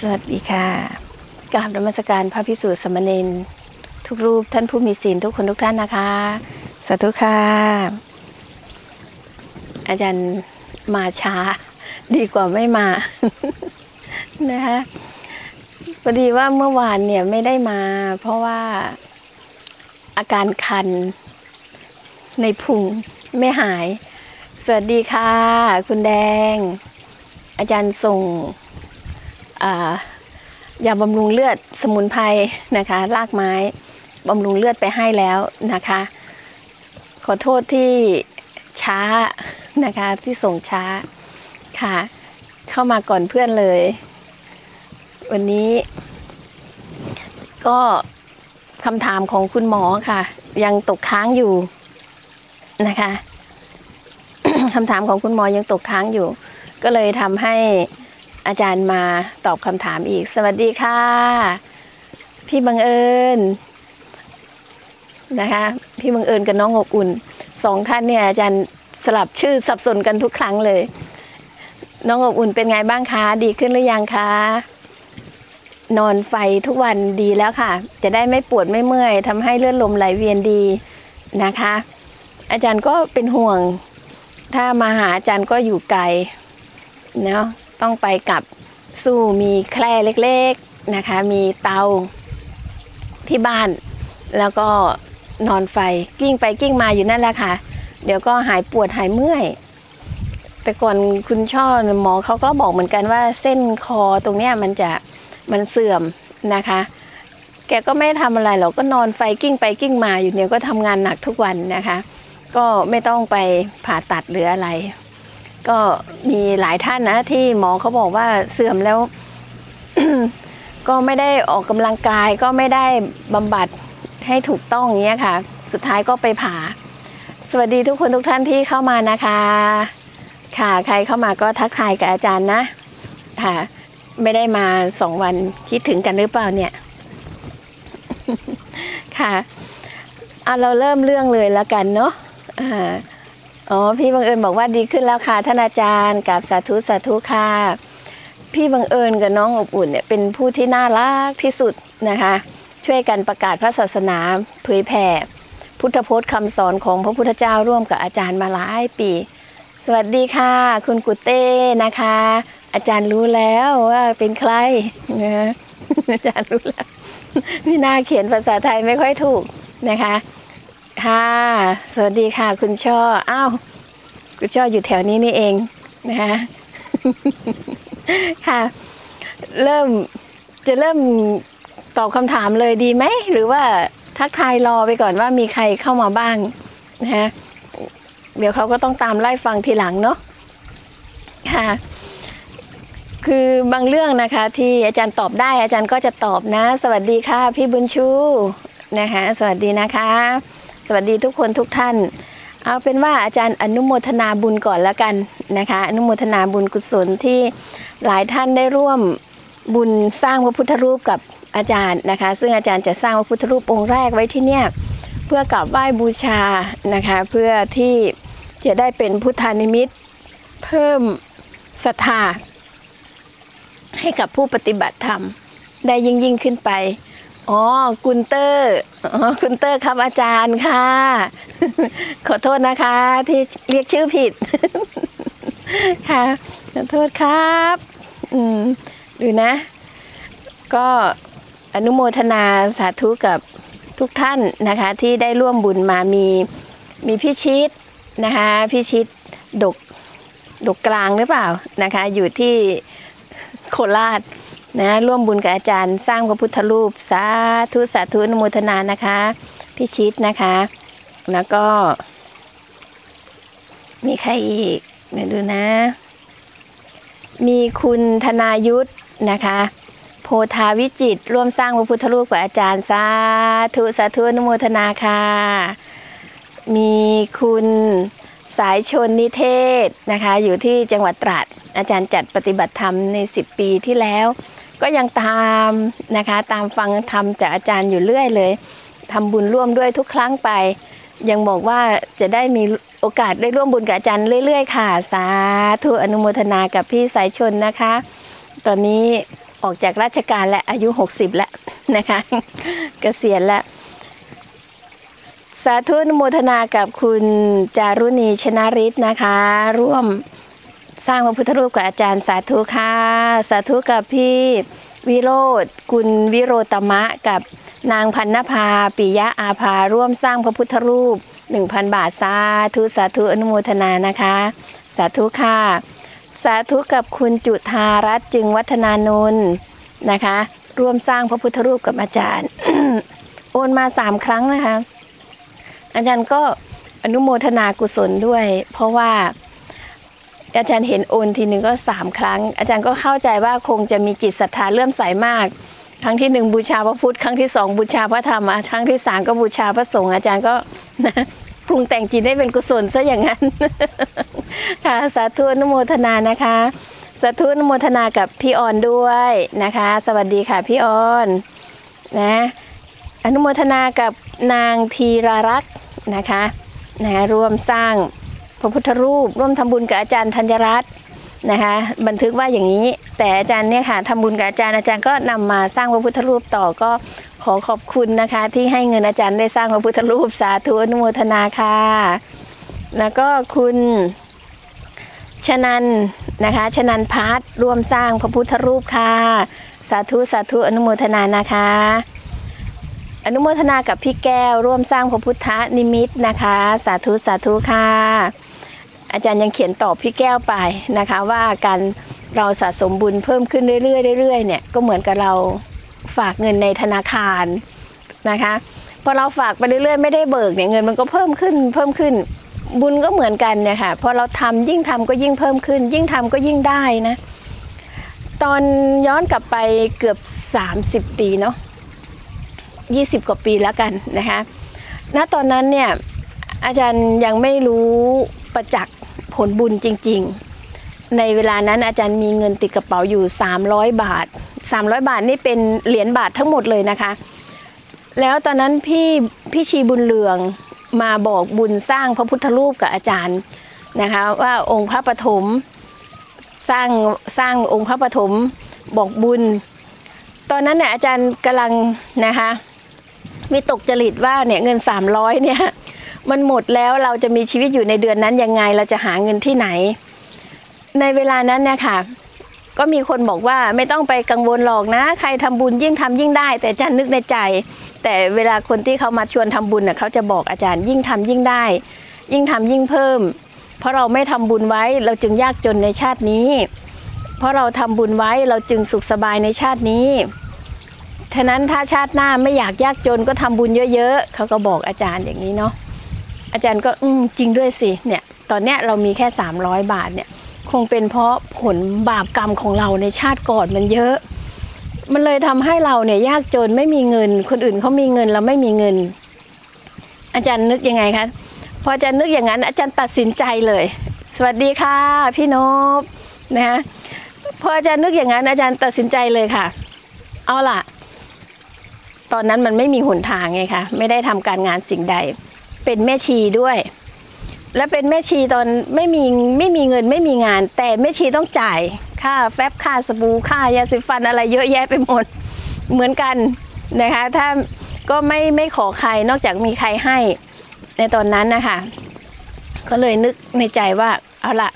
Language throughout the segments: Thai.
วัสดีค่ะกราบนมัสการพระภิกษุสามเณรทุกรูปท่านผู้มีศีลทุกคนทุกท่านนะคะสาธุค่ะอาจารย์มาช้าดีกว่าไม่มานะคะพอดีว่าเมื่อวานเนี่ยไม่ได้มาเพราะว่าอาการคันในพุงไม่หายสวัสดีค่ะคุณแดงอาจารย์ส่งยาบำรุงเลือดสมุนไพรนะคะรากไม้บำรุงเลือดไปให้แล้วนะคะขอโทษที่ช้านะคะที่ส่งช้าค่ะเข้ามาก่อนเพื่อนเลยวันนี้ก็คำถามของคุณหมอค่ะยังตกค้างอยู่นะคะ คำถามของคุณหมอยังตกค้างอยู่ก็เลยทำให้อาจารย์มาตอบคำถามอีกสวัสดีค่ะพี่บังเอิญนะคะพี่บังเอิญกับน้องอบอุ่นสองท่านเนี่ยอาจารย์สลับชื่อสับสนกันทุกครั้งเลยน้องอบอุ่นเป็นไงบ้างคะดีขึ้นหรือยังคะนอนไฟทุกวันดีแล้วค่ะจะได้ไม่ปวดไม่เมื่อยทำให้เลือดลมไหลเวียนดีนะคะอาจารย์ก็เป็นห่วงถ้ามาหาอาจารย์ก็อยู่ไกลเนาะต้องไปกับสู้มีแคร่เล็กๆนะคะมีเตาที่บ้านแล้วก็นอนไฟกิ้งไปกิ้งมาอยู่นั่นแหละค่ะเดี๋ยวก็หายปวดหายเมื่อยแต่ก่อนคุณช่อหมอเขาก็บอกเหมือนกันว่าเส้นคอตรงเนี้ยมันเสื่อมนะคะแกก็ไม่ทำอะไรหรอกก็นอนไฟกิ้งไปกิ้งมาอยู่เนี่ยก็ทำงานหนักทุกวันนะคะก็ไม่ต้องไปผ่าตัดหรืออะไรก็มีหลายท่านนะที่หมอเขาบอกว่าเสื่อมแล้ว ก็ไม่ได้ออกกำลังกายก็ไม่ได้บำบัดให้ถูกต้องอย่างเงี้ยค่ะสุดท้ายก็ไปผ่าสวัสดีทุกคนทุกท่านที่เข้ามานะคะค่ะใครเข้ามาก็ทักทายกับอาจารย์นะค่ะไม่ได้มา2 วันคิดถึงกันหรือเปล่าเนี่ย ค่ะเราเริ่มเรื่องเลยแล้วกันเนาะพี่บังเอิญบอกว่าดีขึ้นแล้วค่ะท่านอาจารย์กับสาธุสาธุค่ะพี่บังเอิญกับน้องอบอุ่นเนี่ยเป็นผู้ที่น่ารักที่สุดนะคะช่วยกันประกาศพระศาสนาเผยแผ่พุทธพจน์คำสอนของพระพุทธเจ้าร่วมกับอาจารย์มาหลายปีสวัสดีค่ะคุณกุเต้นะคะอาจารย์รู้แล้วว่าเป็นใครนะอาจารย์รู้แล้วนี่น่าเขียนภาษาไทยไม่ค่อยถูกนะคะค่ะสวัสดีค่ะคุณช่อคุณช่ออยู่แถวนี้นี่เองนะคะค่ะเริ่มตอบคำถามเลยดีไหมหรือว่าทักทายรอไปก่อนว่ามีใครเข้ามาบ้างนะคะเดี๋ยวเขาก็ต้องตามไล่ฟังทีหลังเนาะค่ะคือบางเรื่องนะคะที่อาจารย์ตอบได้อาจารย์ก็จะตอบนะสวัสดีค่ะพี่บุญชูนะคะสวัสดีนะคะสวัสดีทุกคนทุกท่านเอาเป็นว่าอาจารย์อนุโมทนาบุญก่อนแล้วกันนะคะอนุโมทนาบุญกุศลที่หลายท่านได้ร่วมบุญสร้างพระพุทธรูปกับอาจารย์นะคะซึ่งอาจารย์จะสร้างพระพุทธรูปองค์แรกไว้ที่เนี่ยเพื่อกราบไหว้บูชานะคะเพื่อที่จะได้เป็นพุทธานิมิตเพิ่มศรัทธาให้กับผู้ปฏิบัติธรรมได้ยิ่งขึ้นไปกุนเตอร์ครับอาจารย์ค่ะ ขอโทษนะคะที่เรียกชื่อผิด ค่ะขอโทษครับดูนะก็อนุโมทนาสาธุกับทุกท่านนะคะที่ได้ร่วมบุญมามีพี่ชิดนะคะพี่ชิดดกกลางหรือเปล่านะคะอยู่ที่โคราชนะร่วมบุญกับอาจารย์สร้างพระพุทธรูปสาธุสาธุอนุโมทนานะคะพี่ชิดนะคะแล้วก็มีใครอีกเดี๋ยวดูนะมีคุณธนายุทธนะคะโพธาวิจิตรร่วมสร้างพระพุทธรูปกับอาจารย์สาธุสาธุอนุโมทนาค่ะมีคุณสายชนนิเทศนะคะอยู่ที่จังหวัดตราดอาจารย์จัดปฏิบัติธรรมใน10 ปีที่แล้วก็ยังตามนะคะตามฟังธรรมจากอาจารย์อยู่เรื่อยเลยทำบุญร่วมด้วยทุกครั้งไปยังบอกว่าจะได้มีโอกาสได้ร่วมบุญกับอาจารย์เรื่อยๆค่ะสาธุอนุโมทนากับพี่สายชนนะคะตอนนี้ออกจากราชการและอายุ60แล้วนะคะเกษียณแล้วสาธุอนุโมทนากับคุณจารุณีชนาฤทธิ์นะคะร่วมสร้างพระพุทธรูปกับอาจารย์สาธุค่ะสาธุกับพี่วิโรธกุลวิโรตมะกับนางพันนภาปิยะอาภาร่วมสร้างพระพุทธรูป 1,000 บาทสาธุสาธุอนุโมทนานะคะสาธุค่ะสาธุกับคุณจุธารัตน์จึงวัฒนานนท์นะคะร่วมสร้างพระพุทธรูปกับอาจารย์ โอนมา3 ครั้งนะคะอาจารย์ก็อนุโมทนากุศลด้วยเพราะว่าอาจารย์เห็นโอนทีหนึ่งก็3 ครั้งอาจารย์ก็เข้าใจว่าคงจะมีจิตศรัทธาเลื่อมใสมากครั้งที่1บูชาพระพุทธครั้งที่2บูชาพระธรรมครั้งที่3ก็บูชาพระสงฆ์อาจารย์ก็นะปรุงแต่งจิตได้เป็นกุศลซะอย่างนั้น ค่ะสาธุอนุโมทนานะคะสาธุอนุโมทนากับพี่ออนด้วยนะคะสวัสดีค่ะพี่ออนนะอนุโมทนากับนางธีรารักษ์นะคะร่วมสร้างพระพุทธรูปร่วมทำบุญกับอาจารย์ธัญรัตน์นะคะบันทึกว่าอย่างนี้แต่อาจารย์เนี่ยค่ะทำบุญกับอาจารย์ก็นำมาสร้างพระพุทธรูปต่อก็ขอขอบคุณนะคะที่ให้เงินอาจารย์ได้สร้างพระพุทธรูปสาธุอนุโมทนาค่ะแล้วก็คุณชนันนะคะชนันพัฒน์ร่วมสร้างพระพุทธรูปค่ะสาธุสาธุอนุโมทนานะคะอนุโมทนากับพี่แก้วร่วมสร้างพระพุทธนิมิตนะคะสาธุสาธุค่ะอาจารย์ยังเขียนตอบพี่แก้วไปนะคะว่าการเราสะสมบุญเพิ่มขึ้นเรื่อยๆเนี่ยก็เหมือนกับเราฝากเงินในธนาคารนะคะพอเราฝากไปเรื่อยๆไม่ได้เบิกเนี่ยเงินมันก็เพิ่มขึ้นบุญก็เหมือนกันเนี่ยค่ะพอเราทำยิ่งทำก็ยิ่งเพิ่มขึ้นยิ่งทำก็ยิ่งได้นะตอนย้อนกลับไปเกือบ30 ปีเนาะ20 กว่าปีแล้วกันนะคะณตอนนั้นเนี่ยอาจารย์ยังไม่รู้ประจักษ์ผลบุญจริงๆในเวลานั้นอาจารย์มีเงินติดกระเป๋าอยู่300 บาท300 บาทนี่เป็นเหรียญบาททั้งหมดเลยนะคะแล้วตอนนั้นพี่ชีบุญเรืองมาบอกบุญสร้างพระพุทธรูปกับอาจารย์นะคะว่าองค์พระปฐมสร้างองค์พระปฐมบอกบุญตอนนั้นเนี่ยอาจารย์กำลังนะคะวิตกจริตว่าเนี่ยเงิน300เนี่ยมันหมดแล้วเราจะมีชีวิตอยู่ในเดือนนั้นยังไงเราจะหาเงินที่ไหนในเวลานั้นเนี่ยค่ะก็มีคนบอกว่าไม่ต้องไปกังวลหรอกนะใครทำบุญยิ่งทำยิ่งได้แต่อาจารย์นึกในใจแต่เวลาคนที่เขามาชวนทำบุญน่ะเขาจะบอกอาจารย์ยิ่งทำยิ่งได้ยิ่งทำยิ่งเพิ่มเพราะเราไม่ทำบุญไว้เราจึงยากจนในชาตินี้เพราะเราทำบุญไว้เราจึงสุขสบายในชาตินี้ฉะนั้นถ้าชาติหน้าไม่อยากยากจนก็ทำบุญเยอะๆเขาก็บอกอาจารย์อย่างนี้เนาะอาจารย์ก็จริงด้วยสิเนี่ยตอนเนี้ยเรามีแค่300 บาทเนี่ยคงเป็นเพราะผลบาปกรรมของเราในชาติก่อนมันเยอะมันเลยทำให้เราเนี่ยยากจนไม่มีเงินคนอื่นเขามีเงินเราไม่มีเงินอาจารย์นึกยังไงคะพออาจารย์นึกอย่างนั้นอาจารย์ตัดสินใจเลยสวัสดีค่ะพี่นพนะพออาจารย์นึกอย่างนั้นอาจารย์ตัดสินใจเลยค่ะเอาล่ะตอนนั้นมันไม่มีหนทางไงคะไม่ได้ทำการงานสิ่งใดเป็นแม่ชีด้วยและเป็นแม่ชีตอนไม่มีเงินไม่มีงานแต่แม่ชีต้องจ่ายค่าแฟบค่าสบู่ค่ายาสีฟันอะไรเยอะแยะไปหมดเหมือนกันนะคะถ้าก็ไม่ขอใครนอกจากมีใครให้ในตอนนั้นนะคะก็เลยนึกในใจว่าเอาล่ะ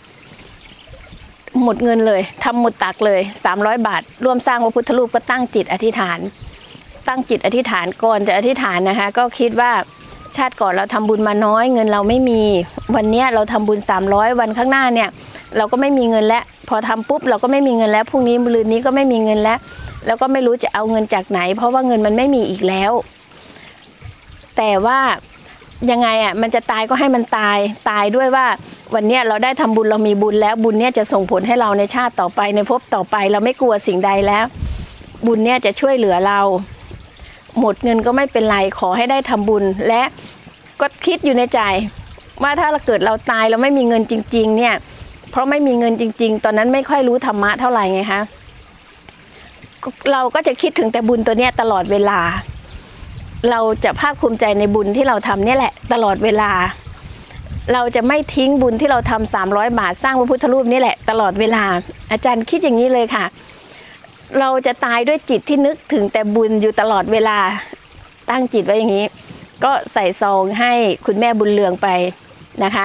หมดเงินเลยทำหมดตักเลย300 บาทร่วมสร้างพระพุทธรูปก็ตั้งจิตอธิษฐานก่อนจะอธิษฐานนะคะก็คิดว่าชาติก่อนเราทำบุญมาน้อยเงินเราไม่มีวันนี้เราทำบุญ300วันข้างหน้าเนี่ยเราก็ไม่มีเงินแล้วพอทำปุ๊บเราก็ไม่มีเงินแล้วพรุ่งนี้มะรืนนี้ก็ไม่มีเงินแล้วก็ไม่รู้จะเอาเงินจากไหนเพราะว่าเงินมันไม่มีอีกแล้วแต่ว่ายังไงอ่ะมันจะตายก็ให้มันตายด้วยว่าวันนี้เราได้ทำบุญเรามีบุญแล้วบุญเนี่ยจะส่งผลให้เราในชาติต่อไปในภพต่อไปเราไม่กลัวสิ่งใดแล้วบุญเนี่ยจะช่วยเหลือเราหมดเงินก็ไม่เป็นไรขอให้ได้ทำบุญและก็คิดอยู่ในใจว่าถ้าเราเกิดเราตายเราไม่มีเงินจริงๆเนี่ยเพราะไม่มีเงินจริงๆตอนนั้นไม่ค่อยรู้ธรรมะเท่าไหร่ไงคะเราก็จะคิดถึงแต่บุญตัวเนี้ยตลอดเวลาเราจะภาคภูมิใจในบุญที่เราทำเนี่ยแหละตลอดเวลาเราจะไม่ทิ้งบุญที่เราทำ300 บาทสร้างพระพุทธรูปนี่แหละตลอดเวลาอาจารย์คิดอย่างนี้เลยค่ะเราจะตายด้วยจิตที่นึกถึงแต่บุญอยู่ตลอดเวลาตั้งจิตไว้อย่างนี้ก็ใส่ซองให้คุณแม่บุญเรืองไปนะคะ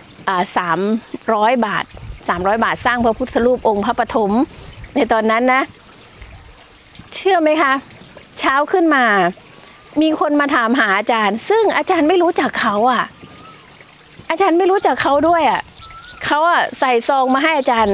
300 บาท300 บาทสร้างพระพุทธรูปองค์พระปฐมในตอนนั้นนะเชื่อไหมคะเช้าขึ้นมามีคนมาถามหาอาจารย์ซึ่งอาจารย์ไม่รู้จักเขาอาจารย์ไม่รู้จักเขาด้วยเขาใส่ซองมาให้อาจารย์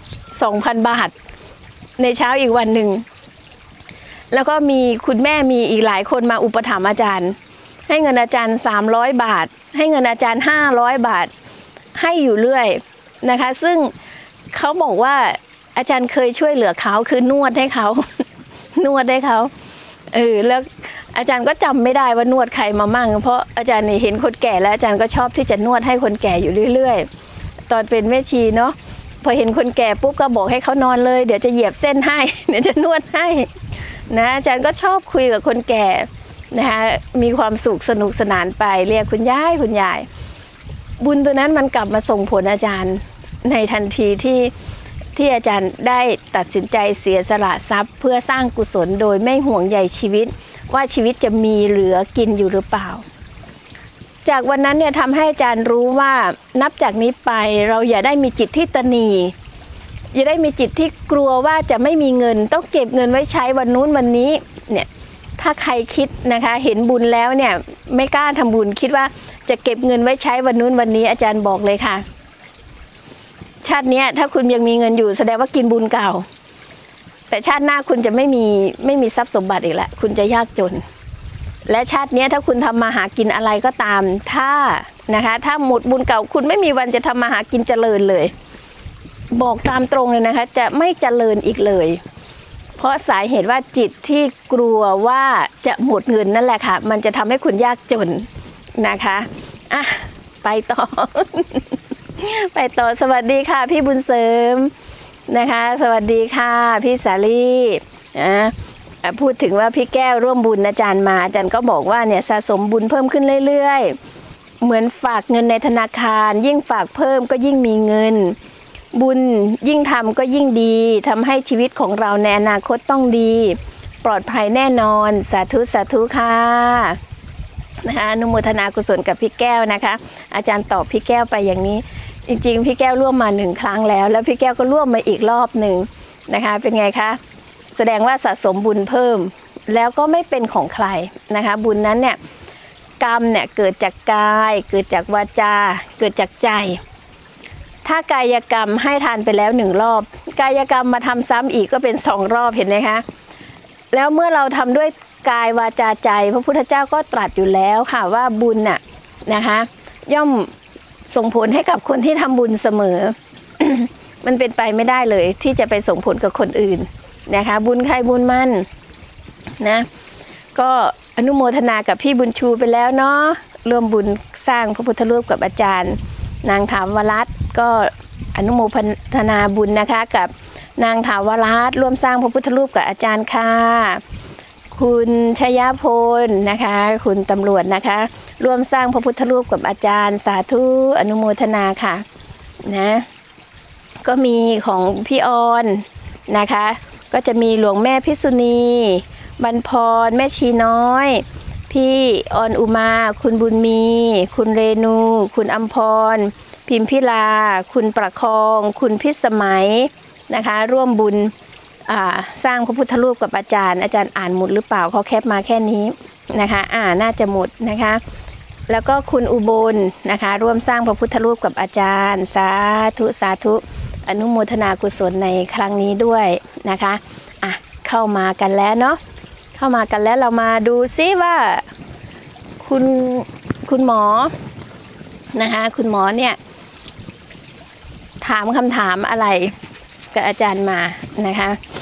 2,000 บาทในเช้าอีกวันหนึ่งแล้วก็มีคุณแม่มีอีกหลายคนมาอุปถัมภ์อาจารย์ให้เงินอาจารย์300 บาทให้เงินอาจารย์500 บาทให้อยู่เรื่อยนะคะซึ่งเขาบอกว่าอาจารย์เคยช่วยเหลือเขาคือนวดให้เขานวดให้เขาแล้วอาจารย์ก็จำไม่ได้ว่านวดใครมามั่งเพราะอาจารย์เห็นคนแก่แล้วอาจารย์ก็ชอบที่จะนวดให้คนแก่อยู่เรื่อยๆตอนเป็นแม่ชีเนาะพอเห็นคนแก่ปุ๊บก็บอกให้เขานอนเลยเดี๋ยวจะเหยียบเส้นให้เดี๋ยวจะนวดให้นะอาจารย์ก็ชอบคุยกับคนแก่นะคะมีความสุขสนุกสนานไปเรียกคุณยายคุณยายบุญตัวนั้นมันกลับมาส่งผลอาจารย์ในทันทีที่อาจารย์ได้ตัดสินใจเสียสละทรัพย์เพื่อสร้างกุศลโดยไม่ห่วงใยชีวิตว่าชีวิตจะมีเหลือกินอยู่หรือเปล่าจากวันนั้นเนี่ยทำให้อาจารย์รู้ว่านับจากนี้ไปเราอย่าได้มีจิตที่ตนีอย่าได้มีจิตที่กลัวว่าจะไม่มีเงินต้องเก็บเงินไว้ใช้วันนู้นวันนี้เนี่ยถ้าใครคิดนะคะเห็นบุญแล้วเนี่ยไม่กล้าทำบุญคิดว่าจะเก็บเงินไว้ใช้วันนู้นวันนี้อาจารย์บอกเลยค่ะชาตินี้ถ้าคุณยังมีเงินอยู่แสดงว่ากินบุญเก่าแต่ชาติหน้าคุณจะไม่มีทรัพย์สมบัติอีกแล้วคุณจะยากจนและชาตินี้ถ้าคุณทำมาหากินอะไรก็ตามถ้าหมดบุญเก่าคุณไม่มีวันจะทำมาหากินเจริญเลยบอกตามตรงเลยนะคะจะไม่เจริญอีกเลยเพราะสาเหตุว่าจิตที่กลัวว่าจะหมดเงินนั่นแหละค่ะมันจะทำให้คุณยากจนนะคะไปต่อ ไปต่อสวัสดีค่ะพี่บุญเสริมนะคะสวัสดีค่ะพี่สาลีพูดถึงว่าพี่แก้วร่วมบุญอาจารย์มาอาจารย์ก็บอกว่าเนี่ยสะสมบุญเพิ่มขึ้นเรื่อยๆเหมือนฝากเงินในธนาคารยิ่งฝากเพิ่มก็ยิ่งมีเงินบุญยิ่งทำก็ยิ่งดีทำให้ชีวิตของเราในอนาคตต้องดีปลอดภัยแน่นอนสาธุสาธุค่ะนะคะอนุโมทนากุศลกับพี่แก้วนะคะอาจารย์ตอบพี่แก้วไปอย่างนี้จริงๆพี่แก้วร่วมมา1 ครั้งแล้วพี่แก้วก็ร่วมมาอีกรอบหนึ่งนะคะเป็นไงคะแสดงว่าสะสมบุญเพิ่มแล้วก็ไม่เป็นของใครนะคะบุญนั้นเนี่ยกรรมเนี่ยเกิดจากกายเกิดจากวาจาเกิดจากใจถ้ากายกรรมให้ทานไปแล้ว1 รอบกายกรรมมาทำซ้ำอีกก็เป็น2 รอบเห็นไหมคะแล้วเมื่อเราทำด้วยกายวาจาใจพระพุทธเจ้าก็ตรัสอยู่แล้วค่ะว่าบุญน่ะนะคะย่อมส่งผลให้กับคนที่ทำบุญเสมอ มันเป็นไปไม่ได้เลยที่จะไปส่งผลกับคนอื่นนะคะบุญใครบุญมันนะก็อนุโมทนากับพี่บุญชูไปแล้วเนาะร่วมบุญสร้างพระพุทธรูปกับอาจารย์นางถาวรัตน์ก็อนุโมทนาบุญนะคะกับนางถาวรัตน์ร่วมสร้างพระพุทธรูปกับอาจารย์ค่ะคุณชยพลนะคะคุณตำรวจนะคะร่วมสร้างพระพุทธรูปกับอาจารย์สาธุอนุโมทนาค่ะนะก็มีของพี่ออนนะคะก็จะมีหลวงแม่พิษุณีบรรพรแม่ชีน้อยพี่ออนอุมาคุณบุญมีคุณเรนูคุณอัมพรพิมพิลาคุณประคองคุณพิสมัยนะคะร่วมบุญสร้างพระพุทธรูปกับอาจารย์อ่านหมดหรือเปล่าเขาแคปมาแค่นี้นะคะน่าจะหมดนะคะแล้วก็คุณอุบลนะคะร่วมสร้างพระพุทธรูปกับอาจารย์สาธุสาธุอนุโมทนากุศลในครั้งนี้ด้วยนะคะเข้ามากันแล้วเนาะเข้ามากันแล้วเรามาดูซิว่าคุณหมอนะคะคุณหมอเนี่ยถามคำถามอะไรกับอาจารย์มานะคะ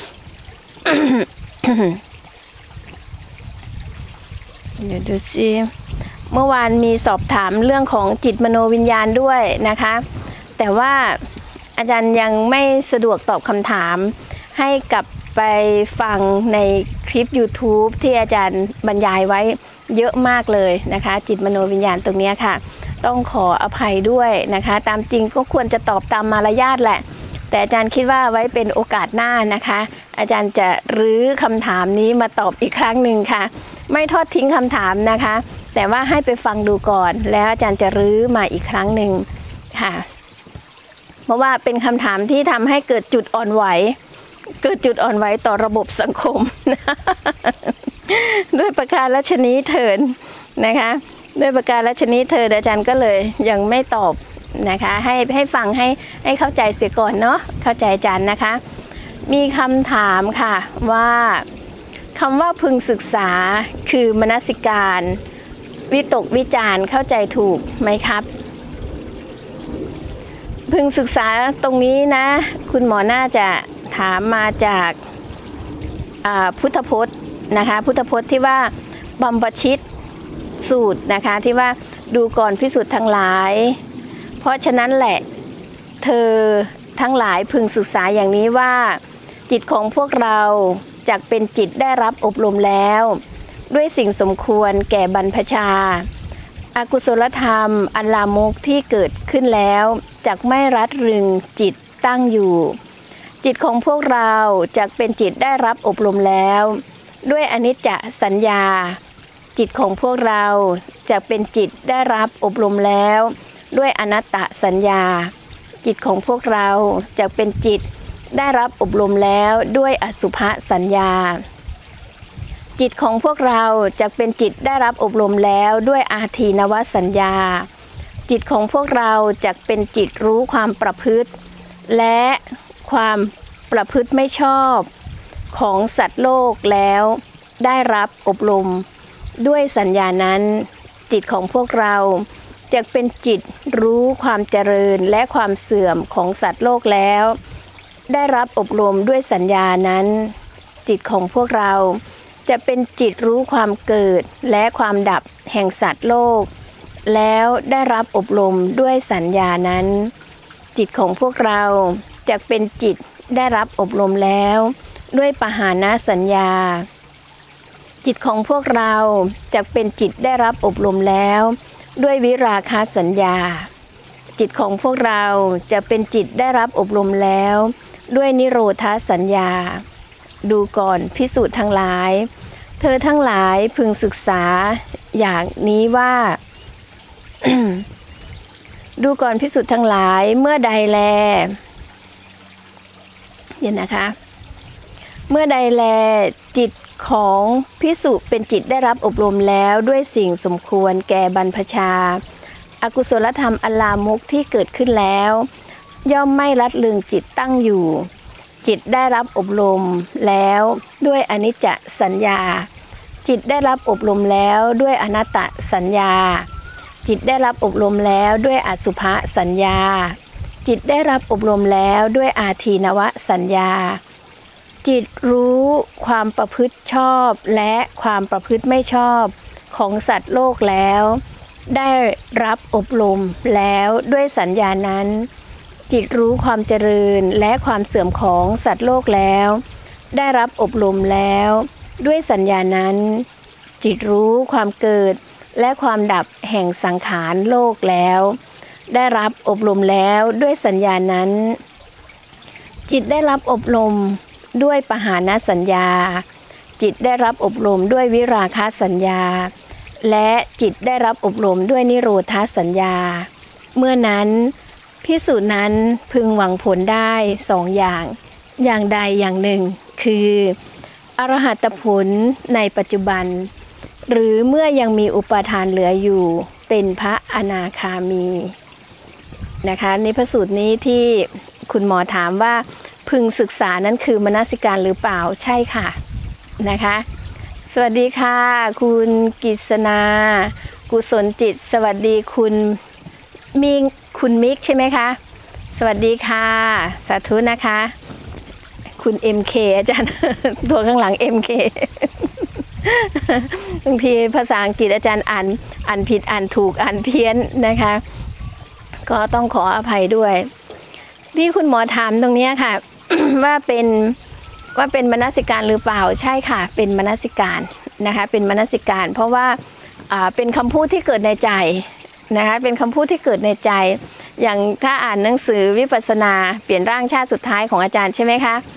เดี๋ยวดูซิเมื่อวานมีสอบถามเรื่องของจิตมโนวิญญาณด้วยนะคะแต่ว่าอาจารย์ยังไม่สะดวกตอบคำถามให้กลับไปฟังในคลิป YouTube ที่อาจารย์บรรยายไว้เยอะมากเลยนะคะจิตมโนวิญญาณตรงนี้ค่ะต้องขออภัยด้วยนะคะตามจริงก็ควรจะตอบตามมารยาทแหละแต่อาจารย์คิดว่าไว้เป็นโอกาสหน้านะคะอาจารย์จะรื้อคำถามนี้มาตอบอีกครั้งหนึ่งค่ะไม่ทอดทิ้งคำถามนะคะแต่ว่าให้ไปฟังดูก่อนแล้วอาจารย์จะรื้อมาอีกครั้งหนึ่งค่ะเพราะว่าเป็นคำถามที่ทำให้เกิดจุดอ่อนไหวต่อระบบสังคม ด้วยประการราชนี้เถิดนะคะด้วยประการราชนี้เถิดอาจารย์ก็เลยยังไม่ตอบนะคะให้ฟังให้เข้าใจเสียก่อนเนาะเข้าใจอาจารย์นะคะมีคำถามค่ะว่าคำว่าพึงศึกษาคือมนสิการวิตกวิจารเข้าใจถูกไหมครับพึงศึกษาตรงนี้นะคุณหมอน่าจะถามมาจากพุทธพจน์นะคะพุทธพจน์ที่ว่าบัมพชิตสูตรนะคะที่ว่าดูก่อนภิกษุทั้งหลายเพราะฉะนั้นแหละเธอทั้งหลายพึงศึกษาอย่างนี้ว่าจิตของพวกเราจักเป็นจิตได้รับอบรมแล้วด้วยสิ่งสมควรแก่บรรพชาอากุศลธรรมอันลามกที่เกิดขึ้นแล้วจักไม่รัดรึงจิตตั้งอยู่จิตของพวกเราจักเป็นจิตได้รับอบรมแล้วด้วยอนิจจสัญญาจิตของพวกเราจักเป็นจิตได้รับอบรมแล้วด้วยอนัตตสัญญาจิตของพวกเราจักเป็นจิตได้รับอบรมแล้วด้วยอสุภสัญญาจิตของพวกเราจักเป็นจิตได้รับอบรมแล้วด้วยอาทีนวสัญญาจิตของพวกเราจักเป็นจิตรู้ความประพฤติและความประพฤติไม่ชอบของสัตว์โลกแล้วได้รับอบรมด้วยสัญญานั้นจิตของพวกเราจักเป็นจิตรู้ความเจริญและความเสื่อมของสัตว์โลกแล้วได้รับอบรมด้วยสัญญานั้นจิตของพวกเราจะเป็นจิตรู้ความเกิดและความดับแห่งสัตว์โลกแล้วได้รับอบรมด้วยสัญญานั้นจิตของพวกเราจะเป็นจิตได้รับอบรมแล้วด้วยปหานสัญญาจิตของพวกเราจะเป็นจิตได้รับอบรมแล้วด้วยวิราคะสัญญาจิตของพวกเราจะเป็นจิตได้รับอบรมแล้วด้วยนิโรธสัญญาดูก่อนภิกษุทั้งหลายเธอทั้งหลายพึงศึกษาอย่างนี้ว่า ดูก่อนภิกษุทั้งหลายเมื่อใดแลเดี๋ยวนะคะเมื่อใดแลจิตของภิกษุเป็นจิตได้รับอบรมแล้วด้วยสิ่งสมควรแก่บรรพชาอกุศลธรรมอันลามกที่เกิดขึ้นแล้วย่อมไม่รัดรึงจิตตั้งอยู่จิตได้รับอบรมแล้วด้วยอนิจจสัญญาจิตได้รับอบรมแล้วด้วยอนัตตสัญญาจิตได้รับอบรมแล้วด้วยอสุภสัญญาจิตได้รับอบรมแล้วด้วยอาทีนวสัญญาจิตรู้ความประพฤติชอบและความประพฤติไม่ชอบของสัตว์โลกแล้วได้รับอบรมแล้วด้วยสัญญานั้นจิตรู้ความเจริญและความเสื่อมของสัตว์โลกแล้วได้รับอบรมแล้วด้วยสัญญานั้นจิตรู้ความเกิดและความดับแห่งสังขารโลกแล้วได้รับอบรมแล้วด้วยสัญญานั้นจิตได้รับอบรมด้วยปหานสัญญาจิตได้รับอบรมด้วยวิราคะสัญญาและจิตได้รับอบรมด้วยนิโรธสัญญาเมื่อนั้นภิกษุนั้นพึงหวังผลได้สองอย่างใดอย่างหนึ่งคืออรหัตผลในปัจจุบันหรือเมื่อยังมีอุปาทานเหลืออยู่เป็นพระอนาคามีนะคะนี่พระสูตรนี้ที่คุณหมอถามว่าพึงศึกษานั้นคือมนสิการหรือเปล่าใช่ค่ะนะคะสวัสดีค่ะคุณกิษณากุศลจิตสวัสดีคุณมิกใช่ไหมคะสวัสดีค่ะสาธุนะคะคุณ MK อาจารย์ตัวข้างหลัง MK บางทีภาษาอังกฤษอาจารย์อ่านผิดอ่านถูกอ่านเพี้ยนนะคะก็ต้องขออภัยด้วยที่คุณหมอถามตรงนี้ค่ะ ว่าเป็นมนสิการหรือเปล่าใช่ค่ะเป็นมนสิการนะคะเป็นมนสิการเพราะว่าเป็นคำพูดที่เกิดในใจนะคะเป็นคำพูดที่เกิดในใจอย่างถ้าอ่านหนังสือวิปัสสนาเปลี่ยนร่างชาติสุดท้ายของอาจารย์ใช่ไหมคะ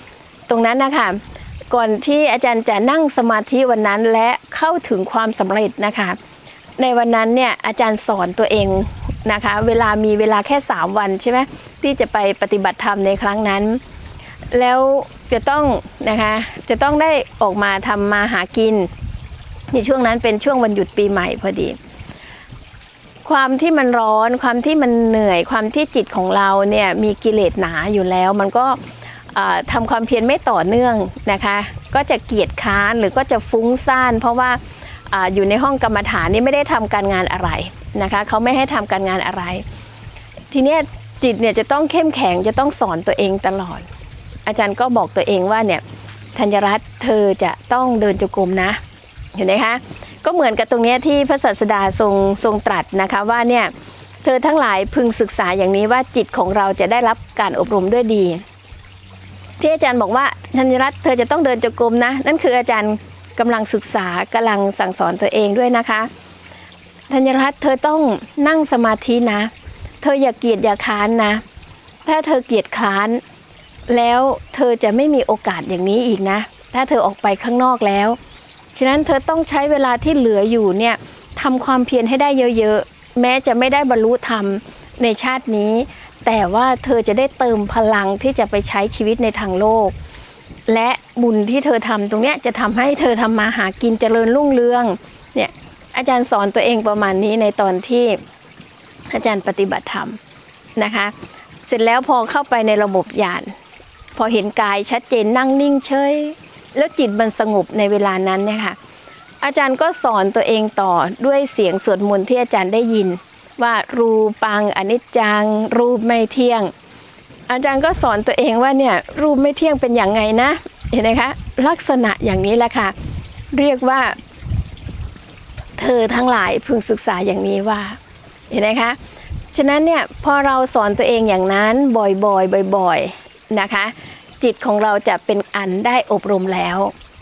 ตรงนั้นนะคะก่อนที่อาจารย์จะนั่งสมาธิวันนั้นและเข้าถึงความสำเร็จนะคะในวันนั้นเนี่ยอาจารย์สอนตัวเองนะคะมีเวลาแค่3วันใช่ไหมที่จะไปปฏิบัติธรรมในครั้งนั้นแล้วจะต้องได้ออกมาทำมาหากินในช่วงนั้นเป็นช่วงวันหยุดปีใหม่พอดีความที่มันร้อนความที่มันเหนื่อยความที่จิตของเราเนี่ยมีกิเลสหนาอยู่แล้วมันก็ทำความเพียรไม่ต่อเนื่องนะคะก็จะเกียจค้านหรือก็จะฟุ้งซ่านเพราะว่าอยู่ในห้องกรรมฐานนี่ไม่ได้ทำการงานอะไรนะคะเขาไม่ให้ทำการงานอะไรทีนี้จิตเนี่ยจะต้องเข้มแข็งจะต้องสอนตัวเองตลอดอาจารย์ก็บอกตัวเองว่าเนี่ยธัญรัตน์เธอจะต้องเดินจงกรมนะเห็นไหมคะก็เหมือนกับตรงนี้ที่พระศาสดาทรงตรัสนะคะว่าเนี่ยเธอทั้งหลายพึงศึกษาอย่างนี้ว่าจิตของเราจะได้รับการอบรมด้วยดีที่อาจารย์บอกว่าธัญรัตน์เธอจะต้องเดินจงกรมนะนั่นคืออาจารย์กำลังศึกษากำลังสั่งสอนตัวเองด้วยนะคะธัญรัตน์เธอต้องนั่งสมาธินะเธออย่าเกียจอย่าค้านนะถ้าเธอเกียจค้านแล้วเธอจะไม่มีโอกาสอย่างนี้อีกนะถ้าเธอออกไปข้างนอกแล้วฉะนั้นเธอต้องใช้เวลาที่เหลืออยู่เนี่ยทำความเพียรให้ได้เยอะๆแม้จะไม่ได้บรรลุธรรมในชาตินี้แต่ว่าเธอจะได้เติมพลังที่จะไปใช้ชีวิตในทางโลกและบุญที่เธอทำตรงเนี้ยจะทำให้เธอทำมาหากินเจริญรุ่งเรืองเนี่ยอาจารย์สอนตัวเองประมาณนี้ในตอนที่อาจารย์ปฏิบัติธรรมนะคะเสร็จแล้วพอเข้าไปในระบบญาณพอเห็นกายชัดเจนนั่งนิ่งเฉยแล้วจิตมันสงบในเวลานั้นเนี่ยค่ะอาจารย์ก็สอนตัวเองต่อด้วยเสียงสวดมนต์ที่อาจารย์ได้ยินว่ารูปังอนิจจังรูปไม่เที่ยงอาจารย์ก็สอนตัวเองว่าเนี่ยรูปไม่เที่ยงเป็นอย่างไงนะเห็นไหมคะลักษณะอย่างนี้แหละค่ะเรียกว่าเธอทั้งหลายพึงศึกษาอย่างนี้ว่าเห็นไหมคะฉะนั้นเนี่ยพอเราสอนตัวเองอย่างนั้นบ่อยๆนะคะจิตของเราจะเป็นอันได้อบรมแล้ว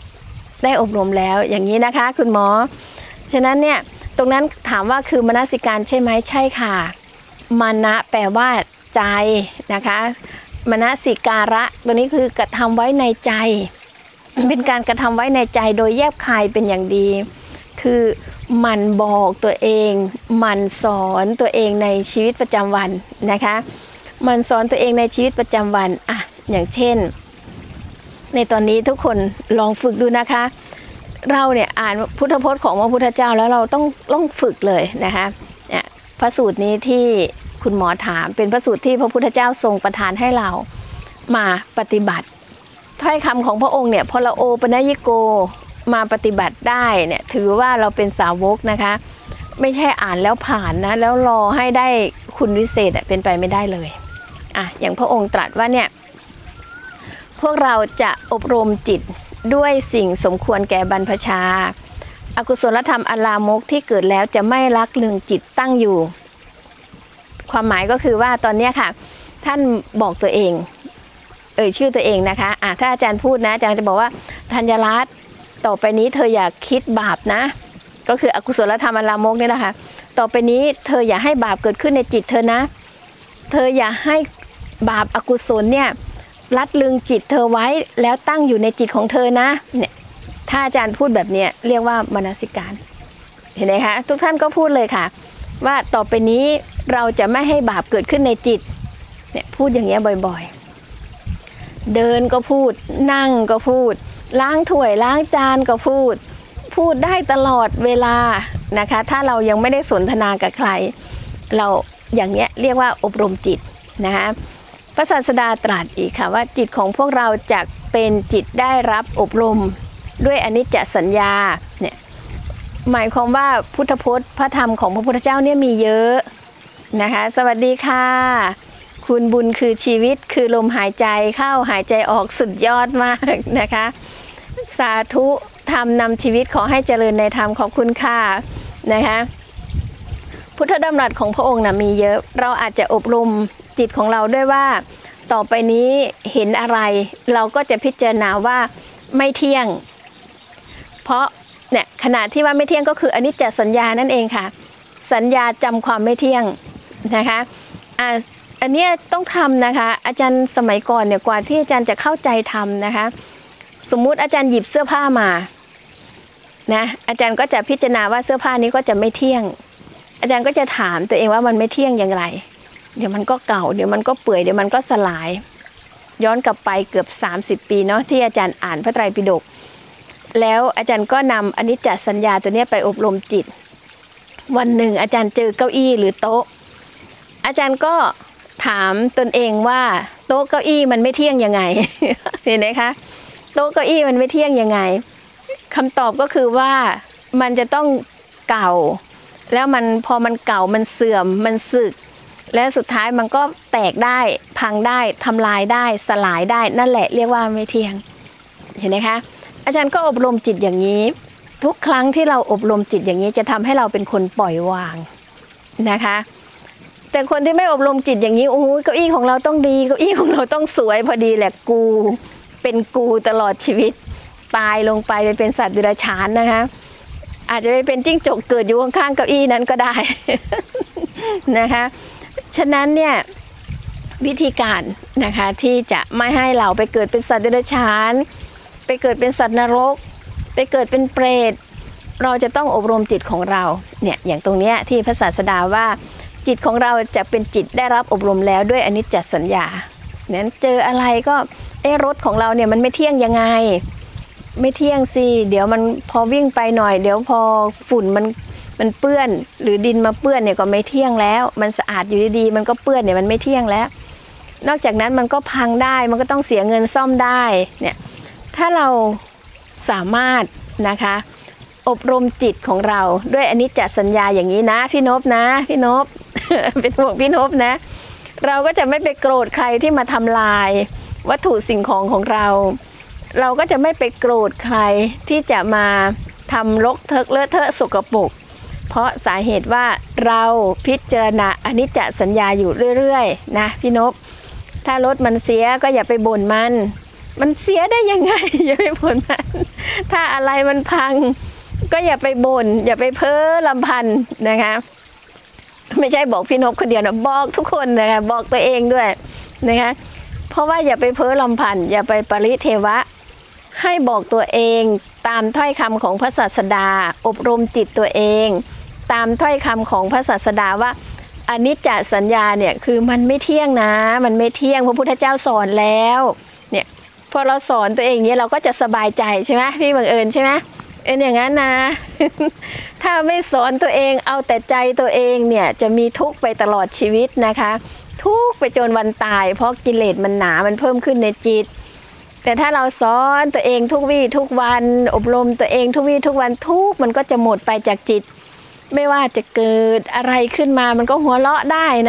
อย่างนี้นะคะคุณหมอฉะนั้นเนี่ยตรงนั้นถามว่าคือมนสิการใช่ไหมใช่ค่ะมานะแปลว่าใจนะคะมนสิการะตัวนี้คือกระทำไว้ในใจเป็นการกระทำไว้ในใจโดยแยบคายเป็นอย่างดีคือมันบอกตัวเองมันสอนตัวเองในชีวิตประจำวันนะคะมันสอนตัวเองในชีวิตประจำวันอ่ะอย่างเช่นในตอนนี้ทุกคนลองฝึกดูนะคะเราเนี่ยอ่านพุทธพจน์ของพระพุทธเจ้าแล้วเราต้องฝึกเลยนะคะเนี่ยพระสูตรนี้ที่คุณหมอถามเป็นพระสูตรที่พระพุทธเจ้าทรงประทานให้เรามาปฏิบัติถ้อยคำของพระองค์เนี่ยพอเราโอปัญญิโกมาปฏิบัติได้เนี่ยถือว่าเราเป็นสาวกนะคะไม่ใช่อ่านแล้วผ่านนะแล้วรอให้ได้คุณวิเศษเป็นไปไม่ได้เลยอ่ะอย่างพระองค์ตรัสว่าเนี่ยพวกเราจะอบรมจิตด้วยสิ่งสมควรแก่บรรพชาอกุศลธรรมอลามกที่เกิดแล้วจะไม่ลักลึงจิตตั้งอยู่ความหมายก็คือว่าตอนนี้ค่ะท่านบอกตัวเองชื่อตัวเองนะคะถ้าอาจารย์พูดนะอาจารย์จะบอกว่าธัญรัตน์ต่อไปนี้เธออย่าคิดบาปนะก็คืออกุศลธรรมอลามกนี่แหละค่ะต่อไปนี้เธออย่าให้บาปเกิดขึ้นในจิตเธอนะเธออย่าให้บาปอกุศลเนี่ยลัดลึงจิตเธอไว้แล้วตั้งอยู่ในจิตของเธอนะเนี่ยถ้าอาจารย์พูดแบบนี้เรียกว่ามนสิการเห็นไหมคะทุกท่านก็พูดเลยค่ะว่าต่อไปนี้เราจะไม่ให้บาปเกิดขึ้นในจิตเนี่ยพูดอย่างเงี้ยบ่อยๆเดินก็พูดนั่งก็พูดล้างถ้วยล้างจานก็พูดได้ตลอดเวลานะคะถ้าเรายังไม่ได้สนทนากับใครเราอย่างเงี้ยเรียกว่าอบรมจิตนะคะพระศาสดาตรัสอีกค่ะว่าจิตของพวกเราจะเป็นจิตได้รับอบรมด้วยอนิจจสัญญาเนี่ยหมายความว่าพุทธพจน์พระธรรมของพระพุทธเจ้าเนี่ยมีเยอะนะคะสวัสดีค่ะคุณบุญคือชีวิตคือลมหายใจเข้าหายใจออกสุดยอดมากนะคะสาธุธรรมนำชีวิตขอให้เจริญในธรรมขอบคุณค่ะนะคะพุทธดำรัสของพระองค์นะมีเยอะเราอาจจะอบรมจิตของเราด้วยว่าต่อไปนี้เห็นอะไรเราก็จะพิจารณาว่าไม่เที่ยงเพราะเนี่ยขณะที่ว่าไม่เที่ยงก็คืออนิจจสัญญานั่นเองค่ะสัญญาจำความไม่เที่ยงนะคะอันนี้ต้องทำนะคะอาจารย์สมัยก่อนเนี่ยกว่าที่อาจารย์จะเข้าใจทำนะคะสมมุติอาจารย์หยิบเสื้อผ้ามานะอาจารย์ก็จะพิจารณาว่าเสื้อผ้านี้ก็จะไม่เที่ยงอาจารย์ก็จะถามตัวเองว่ามันไม่เที่ยงอย่างไรเดี๋ยวมันก็เก่าเดี๋ยวมันก็เปื่อยเดี๋ยวมันก็สลายย้อนกลับไปเกือบ30 ปีเนาะที่อาจารย์อ่านพระไตรปิฎกแล้วอาจารย์ก็นำอนิจจสัญญาตัวนี้ไปอบรมจิตวันหนึ่งอาจารย์เจอเก้าอี้หรือโต๊ะอาจารย์ก็ถามตนเองว่าโต๊ะเก้าอี้มันไม่เที่ยงยังไง เห็นไหมคะโต๊ะเก้าอี้มันไม่เที่ยงยังไงคำตอบก็คือว่ามันจะต้องเก่าแล้วมันพอมันเก่ามันเสื่อมมันสึกและสุดท้ายมันก็แตกได้พังได้ทำลายได้สลายได้นั่นแหละเรียกว่าไม่เที่ยงเห็นไหมคะอาจารย์ก็อบรมจิตอย่างนี้ทุกครั้งที่เราอบรมจิตอย่างนี้จะทำให้เราเป็นคนปล่อยวางนะคะแต่คนที่ไม่อบรมจิตอย่างนี้โอ้โหเก้าอี้ของเราต้องดีเก้าอี้ของเราต้องสวยพอดีแหละกูเป็นกูตลอดชีวิตตายลงไปเป็นสัตว์เดรัจฉานนะคะอาจจะไปเป็นจิ้งจกเกิดอยู่ข้างๆเก้าอี้นั้นก็ได้ นะคะฉะนั้นเนี่ยวิธีการนะคะที่จะไม่ให้เราไปเกิดเป็นสัตว์เดรัจฉานไปเกิดเป็นสัตว์นรกไปเกิดเป็นเปรตเราจะต้องอบรมจิตของเราเนี่ยอย่างตรงเนี้ยที่พระศาสดาว่าจิตของเราจะเป็นจิตได้รับอบรมแล้วด้วยอนิจจสัญญานั้นเจออะไรก็รถของเราเนี่ยมันไม่เที่ยงยังไงไม่เที่ยงสิเดี๋ยวมันพอวิ่งไปหน่อยเดี๋ยวพอฝุ่นมันเปื้อนหรือดินมาเปื้อนเนี่ยก็ไม่เที่ยงแล้วมันสะอาดอยู่ดีๆมันก็เปื้อนเนี่ยมันไม่เที่ยงแล้วนอกจากนั้นมันก็พังได้มันก็ต้องเสียเงินซ่อมได้เนี่ยถ้าเราสามารถนะคะอบรมจิตของเราด้วยอนิจจสัญญาอย่างนี้นะพี่นพนะพี่นพ เป็นห่วงพี่นพนะเราก็จะไม่ไปโกรธใครที่มาทำลายวัตถุสิ่งของเราเราก็จะไม่ไปโกรธใครที่จะมาทำรกเทอะเลอะเทอะสกปรกเพราะสาเหตุว่าเราพิจารณาอนิจจสัญญาอยู่เรื่อยๆนะพี่นพถ้ารถมันเสียก็อย่าไปบ่นมันเสียได้ยังไง อย่าไปบ่นมันถ้าอะไรมันพังก็อย่าไปบ่นอย่าไปเพ้อลำพันนะคะไม่ใช่บอกพี่นพคนเดียวนะบอกทุกคนนะคะบอกตัวเองด้วยนะคะเพราะว่าอย่าไปเพ้อลำพันอย่าไปปริเทวะให้บอกตัวเองตามถ้อยคำของพระศาสดาอบรมจิตตัวเองตามถ้อยคำของพระศาสดาว่าอนิจจสัญญาเนี่ยคือมันไม่เที่ยงนะมันไม่เที่ยงพระพุทธเจ้าสอนแล้วเนี่ยพอเราสอนตัวเองเนี่ยเราก็จะสบายใจใช่ไหมพี่บังเอิญใช่ไหมอย่างนั้นนะ ถ้าไม่สอนตัวเองเอาแต่ใจตัวเองเนี่ยจะมีทุกข์ไปตลอดชีวิตนะคะทุกข์ไปจนวันตายเพราะกิเลสมันหนามันเพิ่มขึ้นในจิตแต่ถ้าเราสอนตัวเองทุกวี่ทุกวันอบรมตัวเองทุกวี่ทุกวันทุกมันก็จะหมดไปจากจิตไม่ว่าจะเกิดอะไรขึ้นมามันก็หัวเราะได้นะ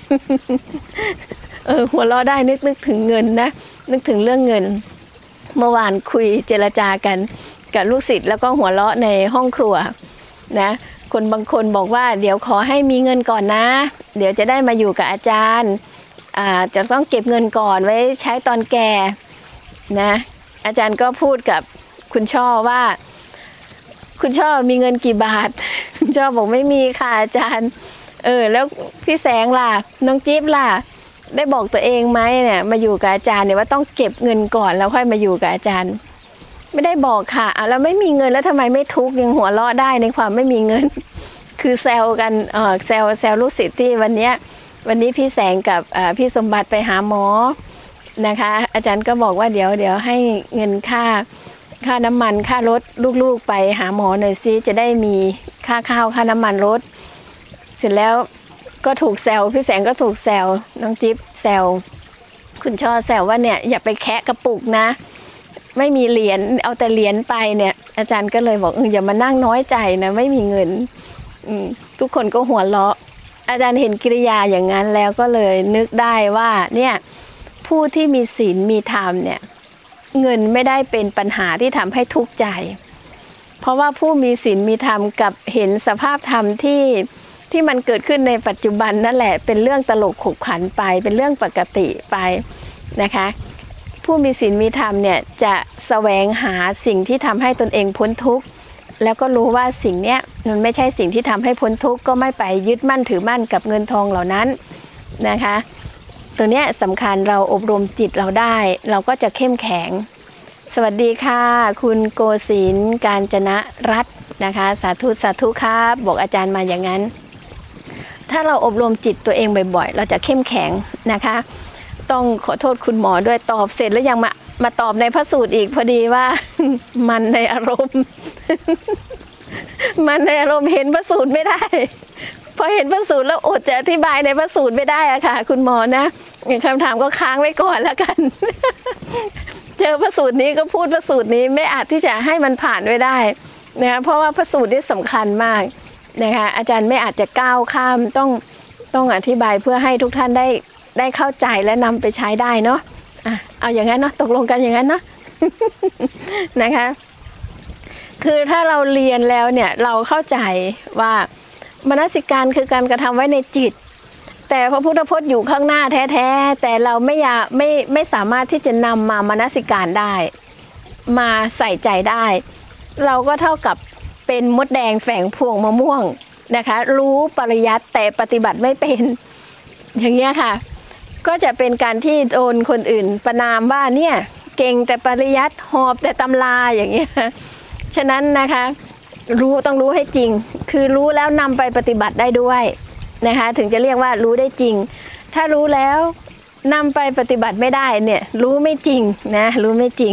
หัวเราะได้นึกถึงเงินนะนึกถึงเรื่องเงินเมื่อวานคุยเจรจากันกับลูกศิษย์แล้วก็หัวเราะในห้องครัวนะคนบางคนบอกว่าเดี๋ยวขอให้มีเงินก่อนนะเดี๋ยวจะได้มาอยู่กับอาจารย์จะต้องเก็บเงินก่อนไว้ใช้ตอนแก่นะอาจารย์ก็พูดกับคุณช่อว่าคุณช่อมีเงินกี่บาทคุณช่อบอกไม่มีค่ะอาจารย์แล้วพี่แสงล่ะน้องจิ๊บล่ะได้บอกตัวเองไหมเนี่ยมาอยู่กับอาจารย์เนี่ยว่าต้องเก็บเงินก่อนแล้วค่อยมาอยู่กับอาจารย์ไม่ได้บอกค่ะแล้วไม่มีเงินแล้วทำไมไม่ทุกข์ยังหัวเราะได้ในความไม่มีเงิน คือแซวกันแซวลูกศิษย์ที่วันนี้พี่แสงกับพี่สมบัติไปหาหมอนะคะอาจารย์ก็บอกว่าเดี๋ยวให้เงินค่าน้ำมันค่ารถลูกๆไปหาหมอหน่อยซิจะได้มีค่าข้าวค่าน้ำมันรถเสร็จแล้วก็ถูกแซวพี่แสงก็ถูกแซวน้องจิ๊บแซวคุณช่อแซวว่าเนี่ยอย่าไปแคะกระปุกนะไม่มีเหรียญเอาแต่เหรียญไปเนี่ยอาจารย์ก็เลยบอกอย่ามานั่งน้อยใจนะไม่มีเงินทุกคนก็หัวเราะอาจารย์เห็นกิริยาอย่างนั้นแล้วก็เลยนึกได้ว่าเนี่ยผู้ที่มีศีลมีธรรมเนี่ยเงินไม่ได้เป็นปัญหาที่ทำให้ทุกข์ใจเพราะว่าผู้มีศีลมีธรรมกับเห็นสภาพธรรมที่มันเกิดขึ้นในปัจจุบันนั่นแหละเป็นเรื่องตลกขบขันไปเป็นเรื่องปกติไปนะคะผู้มีศีลมีธรรมเนี่ยจะแสวงหาสิ่งที่ทำให้ตนเองพ้นทุกข์แล้วก็รู้ว่าสิ่งเนี้ยมันไม่ใช่สิ่งที่ทำให้พ้นทุกข์ก็ไม่ไปยึดมั่นถือมั่นกับเงินทองเหล่านั้นนะคะตัวเนี้ยสำคัญเราอบรมจิตเราได้เราก็จะเข้มแข็งสวัสดีค่ะคุณโกศินทร์กาญจนรัตน์นะคะสาธุสาธุครับบอกอาจารย์มาอย่างนั้นถ้าเราอบรมจิตตัวเองบ่อยๆเราจะเข้มแข็งนะคะต้องขอโทษคุณหมอด้วยตอบเสร็จแล้วยังมาตอบในพระสูตรอีกพอดีว่า มันในอารมณ์ มันในอารมณ์เห็นพระสูตรไม่ได้พอเห็นพระสูตรแล้วอดจะอธิบายในพระสูตรไม่ได้อะค่ะคุณหมอนะคำถามก็ค้างไว้ก่อนแล้วกัน เจอพระสูตรนี้ก็พูดพระสูตรนี้ไม่อาจที่จะให้มันผ่านไว้ได้นะคะเพราะว่าพระสูตรนี่สำคัญมากนะคะอาจารย์ไม่อาจจะก้าวข้ามต้องอธิบายเพื่อให้ทุกท่านได้เข้าใจและนำไปใช้ได้เนาะเอาอย่างนั้นเนาะตกลงกันอย่างนั้นเนาะ นะคะคือถ้าเราเรียนแล้วเนี่ยเราเข้าใจว่ามนสิการคือการกระทำไว้ในจิตแต่พระพุทธพจน์อยู่ข้างหน้าแท้ๆแต่เราไม่สามารถที่จะนำมามนสิการได้มาใส่ใจได้เราก็เท่ากับเป็นมดแดงแฝงพวงมะม่วงนะคะรู้ปริยัติแต่ปฏิบัติไม่เป็นอย่างเงี้ยค่ะก็จะเป็นการที่โดนคนอื่นประณามว่าเนี่ยเก่งแต่ปริยัติหอบแต่ตำราอย่างเงี้ยฉะนั้นนะคะต้องรู้ให้จริงคือรู้แล้วนำไปปฏิบัติได้ด้วยนะคะถึงจะเรียกว่ารู้ได้จริงถ้ารู้แล้วนำไปปฏิบัติไม่ได้เนี่ยรู้ไม่จริงนะรู้ไม่จริง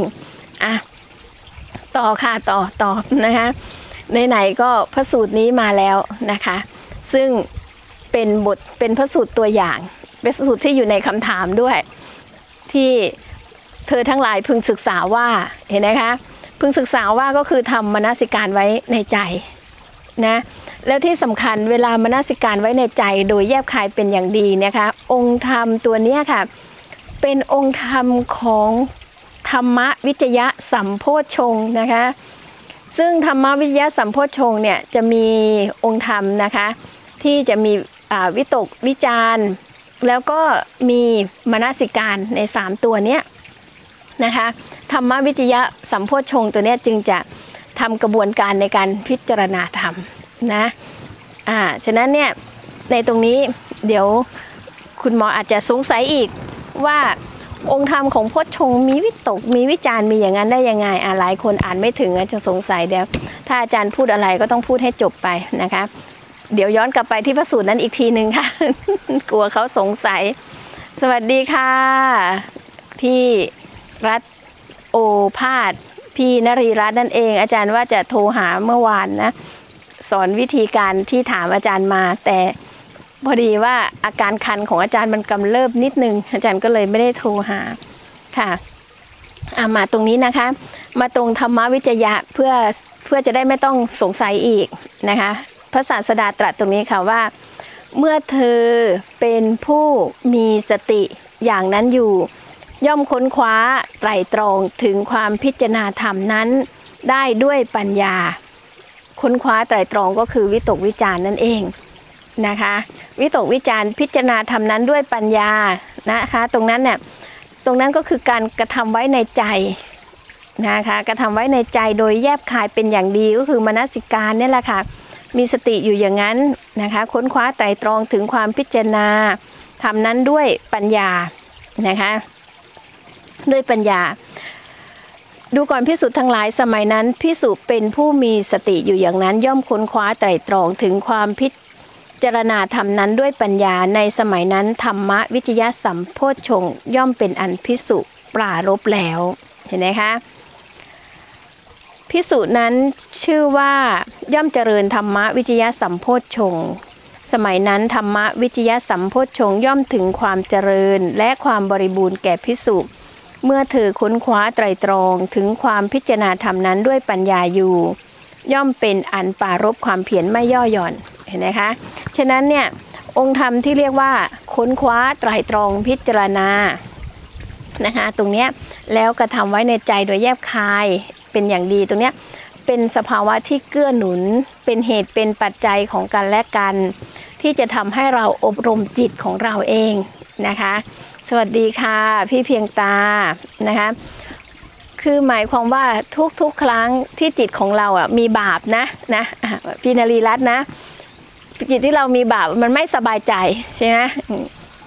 ต่อค่ะต่อนะคะไหนๆก็พระสูตรนี้มาแล้วนะคะซึ่งเป็นพระสูตรตัวอย่างเป็นพระสูตรที่อยู่ในคำถามด้วยที่เธอทั้งหลายพึงศึกษาว่าเห็นไหมคะพึงศึกษาว่าก็คือทำมนสิการไว้ในใจนะแล้วที่สำคัญเวลามนสิการไว้ในใจโดยแยบคายเป็นอย่างดีนะคะองค์ธรรมตัวนี้ค่ะเป็นองค์ธรรมของธรรมวิจยะสัมโพชฌงค์นะคะซึ่งธรรมวิจยะสัมโพชฌงค์เนี่ยจะมีองค์ธรรมนะคะที่จะมีวิตกวิจารณ์แล้วก็มีมนสิการใน3ตัวเนี้ยนะคะธรรมวิจยะสัมโพชฌงค์ตัวเนี้ยจึงจะทำกระบวนการในการพิจารณาธรรมนะฉะนั้นเนี่ยในตรงนี้เดี๋ยวคุณหมออาจจะสงสัยอีกว่าองค์ธรรมของโพชฌงค์มีวิตกมีวิจารณ์มีอย่างนั้นได้ยังไงหลายคนอ่านไม่ถึงจะสงสัยเดี๋ยวถ้าอาจารย์พูดอะไรก็ต้องพูดให้จบไปนะคะเดี๋ยวย้อนกลับไปที่พระสูตรนั้นอีกทีหนึ่งค่ะ กลัวเขาสงสัยสวัสดีค่ะพี่รัตโอภาสพี่นรีรัตน์นั่นเองอาจารย์ว่าจะโทรหาเมื่อวานนะสอนวิธีการที่ถามอาจารย์มาแต่พอดีว่าอาการคันของอาจารย์มันกำเริบนิดนึงอาจารย์ก็เลยไม่ได้โทรหาค่ะมาตรงนี้นะคะมาตรงธรรมวิจยะเพื่อจะได้ไม่ต้องสงสัยอีกนะคะพระศาสดาตรัสตรงนี้ค่ะว่าเมื่อเธอเป็นผู้มีสติอย่างนั้นอยู่ย่อมค้นคว้าไตร่ตรองถึงความพิจารณาธรรมนั้นได้ด้วยปัญญาค้นคว้าไตร่ตรองก็คือวิตกวิจารณ์นั่นเองนะคะวิตกวิจารณ์พิจารณาธรรมนั้นด้วยปัญญานะคะตรงนั้นก็คือการกระทำไว้ในใจนะคะกระทำไว้ในใจโดยแยบคายเป็นอย่างดีก็คือมนสิการนี่แหละค่ะมีสติอยู่อย่างนั้นนะคะค้นคว้าไตร่ตรองถึงความพิจารณาธรรมนั้นด้วยปัญญานะคะด้วยปัญญาดูก่อนภิกษุทั้งหลายสมัยนั้นภิกษุเป็นผู้มีสติอยู่อย่างนั้นย่อมค้นคว้าไตร่ตรองถึงความพิจารณาธรรมนั้นด้วยปัญญาในสมัยนั้นธรรมวิจยะสัมโพชฌงค์ย่อมเป็นอันภิกษุปรารภแล้วเห็นไหมคะภิกษุนั้นชื่อว่าย่อมเจริญธรรมวิจยะสัมโพชฌงค์สมัยนั้นธรรมวิจยะสัมโพชฌงค์ย่อมถึงความเจริญและความบริบูรณ์แก่ภิกษุเมื่อเธอค้นคว้าไตร่ตรองถึงความพิจารณาธรรมนั้นด้วยปัญญาอยู่ย่อมเป็นอันปรารภความเพียรไม่ย่อหย่อนเห็นไหมคะฉะนั้นเนี่ยองค์ธรรมที่เรียกว่าค้นคว้าไตร่ตรองพิจารณานะคะตรงเนี้ยแล้วกระทำไว้ในใจโดยแยบคายเป็นอย่างดีตรงเนี้ยเป็นสภาวะที่เกื้อหนุนเป็นเหตุเป็นปัจจัยของกันและกันที่จะทำให้เราอบรมจิตของเราเองนะคะสวัสดีค่ะพี่เพียงตานะคะคือหมายความว่าทุกครั้งที่จิตของเรามีบาปนะพี่นรีรัตน์นะจิตที่เรามีบาปมันไม่สบายใจใช่ไหม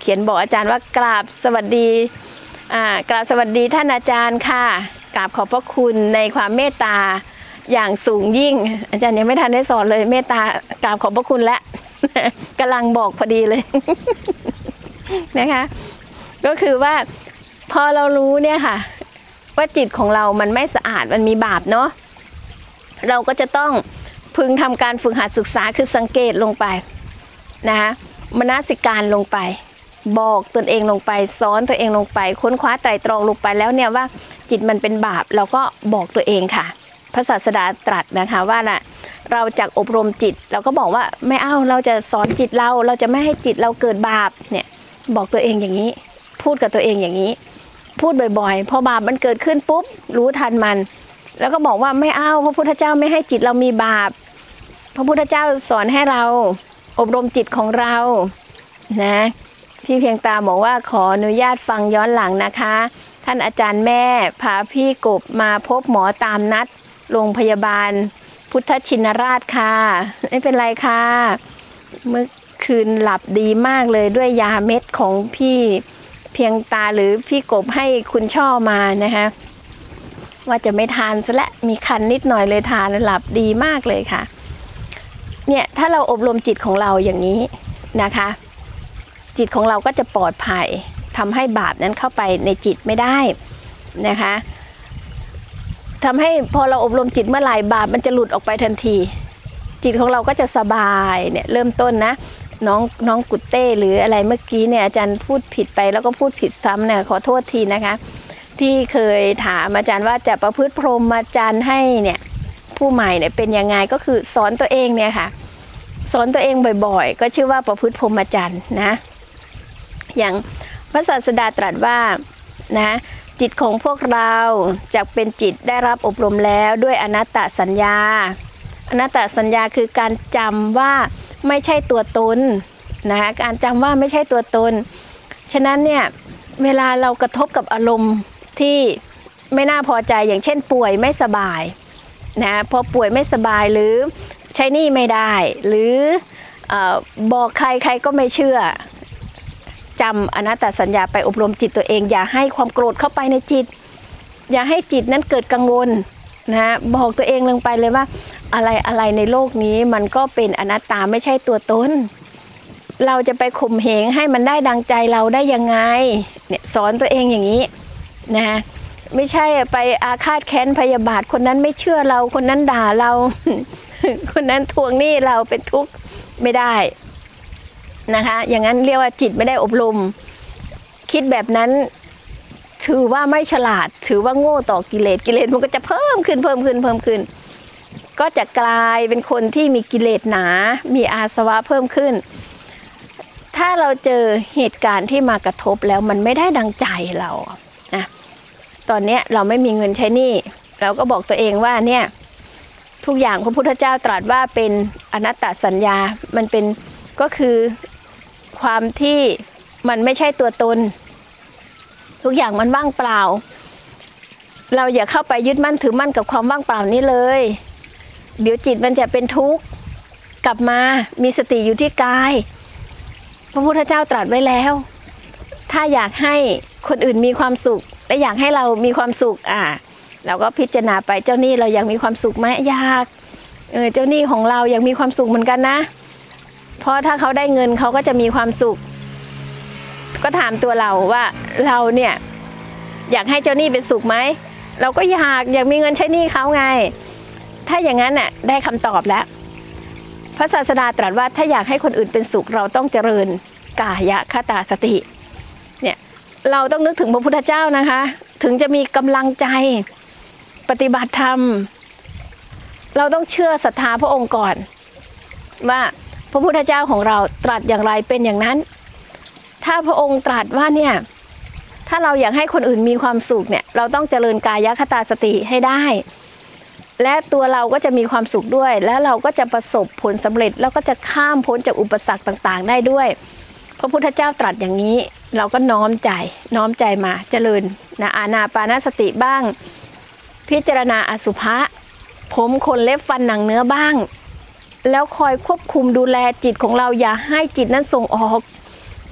ขียนบอกอาจารย์ว่ากราบสวัสดีกราบสวัสดีท่านอาจารย์ค่ะกราบขอบพระคุณในความเมตตาอย่างสูงยิ่งอาจารย์ยังไม่ทันได้สอนเลยเมตตากราบขอบพระคุณแล้ว กำลังบอกพอดีเลย นะคะก็คือว่าพอเรารู้เนี่ยค่ะว่าจิตของเรามันไม่สะอาดมันมีบาปเนาะเราก็จะต้องพึงทำการฝึกหัดศึกษาคือสังเกตลงไปนะคะมนสิการลงไปบอกตนเองลงไปสอนตัวเองลงไปค้นคว้าไตร่ตรองลงไปแล้วเนี่ยว่าจิตมันเป็นบาปเราก็บอกตัวเองค่ะพระศาสดาตรัสนะคะว่าน่ะเราจะอบรมจิตเราก็บอกว่าไม่เอาเราจะสอนจิตเราจะไม่ให้จิตเราเกิดบาปเนี่ยบอกตัวเองอย่างนี้พูดกับตัวเองอย่างนี้พูดบ่อยๆพอบาปมันเกิดขึ้นปุ๊บรู้ทันมันแล้วก็บอกว่าไม่เอาพระพุทธเจ้าไม่ให้จิตเรามีบาปพระพุทธเจ้าสอนให้เราอบรมจิตของเรานะพี่เพียงตาบอกว่าขออนุญาตฟังย้อนหลังนะคะท่านอาจารย์แม่พาพี่กบมาพบหมอตามนัดโรงพยาบาลพุทธชินราชค่ะไม่เป็นไรค่ะเมื่อคืนหลับดีมากเลยด้วยยาเม็ดของพี่เพียงตาหรือพี่กบให้คุณช่อมานะคะว่าจะไม่ทานซะและมีคันนิดหน่อยเลยทานหลับดีมากเลยค่ะเนี่ยถ้าเราอบรมจิตของเราอย่างนี้นะคะจิตของเราก็จะปลอดภัยทำให้บาปนั้นเข้าไปในจิตไม่ได้นะคะทำให้พอเราอบรมจิตเมื่อไหร่บาปมันจะหลุดออกไปทันทีจิตของเราก็จะสบายเนี่ยเริ่มต้นนะน้องกุตเต้หรืออะไรเมื่อกี้เนี่ยอาจารย์พูดผิดไปแล้วก็พูดผิดซ้ำเนี่ยขอโทษทีนะคะที่เคยถามอาจารย์ว่าจะประพฤติพรหมจรรย์ให้เนี่ยผู้ใหม่เนี่ยเป็นยังไงก็คือสอนตัวเองเนี่ยค่ะสอนตัวเองบ่อยๆก็ชื่อว่าประพฤติพรหมจรรย์นะอย่างพระศาสดาตรัสว่านะจิตของพวกเราจะเป็นจิตได้รับอบรมแล้วด้วยอนัตตสัญญาอนัตตสัญญาคือการจำว่าไม่ใช่ตัวตนนะคะการจำว่าไม่ใช่ตัวตนฉะนั้นเนี่ยเวลาเรากระทบกับอารมณ์ที่ไม่น่าพอใจอย่างเช่นป่วยไม่สบายนะพอป่วยไม่สบายหรือใช้หนี้ไม่ได้หรือบอกใครก็ไม่เชื่อจำอนัตตสัญญาไปอบรมจิตตัวเองอย่าให้ความโกรธเข้าไปในจิตอย่าให้จิตนั้นเกิดกังวลนะบอกตัวเองลงไปเลยว่าอะไรในโลกนี้มันก็เป็นอนัตตาไม่ใช่ตัวตนเราจะไปข่มเหงให้มันได้ดังใจเราได้ยังไงเนี่ยสอนตัวเองอย่างนี้นะไม่ใช่ไปอาฆาตแค้นพยาบาทคนนั้นไม่เชื่อเราคนนั้นด่าเรา คนนั้นทวงหนี้เราเป็นทุกข์ไม่ได้นะคะอย่างนั้นเรียกว่าจิตไม่ได้อบรมคิดแบบนั้นถือว่าไม่ฉลาดถือว่าโง่ต่อกิเลสมันก็จะเพิ่มขึ้นก็จะกลายเป็นคนที่มีกิเลสหนามีอาสวะเพิ่มขึ้นถ้าเราเจอเหตุการณ์ที่มากระทบแล้วมันไม่ได้ดังใจเรานะตอนนี้เราไม่มีเงินใช้หนี้เราก็บอกตัวเองว่าเนี่ยทุกอย่างพระพุทธเจ้าตรัสว่าเป็นอนัตตสัญญามันเป็นก็คือความที่มันไม่ใช่ตัวตนทุกอย่างมันว่างเปล่าเราอย่าเข้าไปยึดมั่นถือมั่นกับความว่างเปล่านี้เลยเดี๋ยวจิตมันจะเป็นทุกข์กลับมามีสติอยู่ที่กายพระพุทธเจ้าตรัสไว้แล้วถ้าอยากให้คนอื่นมีความสุขและอยากให้เรามีความสุขเราก็พิจารณาไปเจ้าหนี้เราอยากมีความสุขไหมอยากเจ้าหนี้ของเราอยากมีความสุขเหมือนกันนะเพราะถ้าเขาได้เงินเขาก็จะมีความสุขก็ถามตัวเราว่าเราเนี่ยอยากให้เจ้าหนี้เป็นสุขไหมเราก็อยากมีเงินใช้หนี้เขาไงถ้าอย่างนั้นน่ะได้คำตอบแล้วพระศาสดาตรัสว่าถ้าอยากให้คนอื่นเป็นสุขเราต้องเจริญกายคตาสติเนี่ยเราต้องนึกถึงพระพุทธเจ้านะคะถึงจะมีกำลังใจปฏิบัติธรรมเราต้องเชื่อศรัทธาพระองค์ก่อนว่าพระพุทธเจ้าของเราตรัสอย่างไรเป็นอย่างนั้นถ้าพระองค์ตรัสว่าเนี่ยถ้าเราอยากให้คนอื่นมีความสุขเนี่ยเราต้องเจริญกายคตาสติให้ได้และตัวเราก็จะมีความสุขด้วยแล้วเราก็จะประสบผลสำเร็จแล้วก็จะข้ามพ้นจากอุปสรรคต่างๆได้ด้วยพระพุทธเจ้าตรัสอย่างนี้เราก็น้อมใจมาเจริญนะอานาปานสติบ้างพิจารณาอสุภะผมขนเล็บฟันหนังเนื้อบ้างแล้วคอยควบคุมดูแลจิตของเราอย่าให้จิตนั้นส่งออก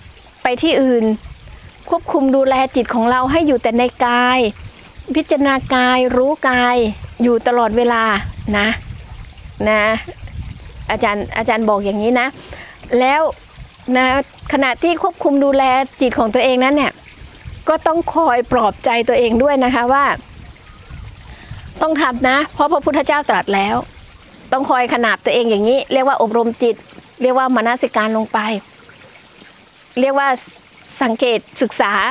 ไปที่อื่นควบคุมดูแลจิตของเราให้อยู่แต่ในกายพิจารณากายรู้กายอยู่ตลอดเวลานะอาจารย์บอกอย่างนี้นะแล้วนะขณะที่ควบคุมดูแลจิตของตัวเองนั้นเนี่ยก็ต้องคอยปลอบใจตัวเองด้วยนะคะว่าต้องทำนะเพราะพระพุทธเจ้าตรัสแล้วต้องคอยขนาบตัวเองอย่างนี้เรียกว่าอบรมจิตเรียกว่ามนสิการลงไปเรียกว่าสังเกตศึกษา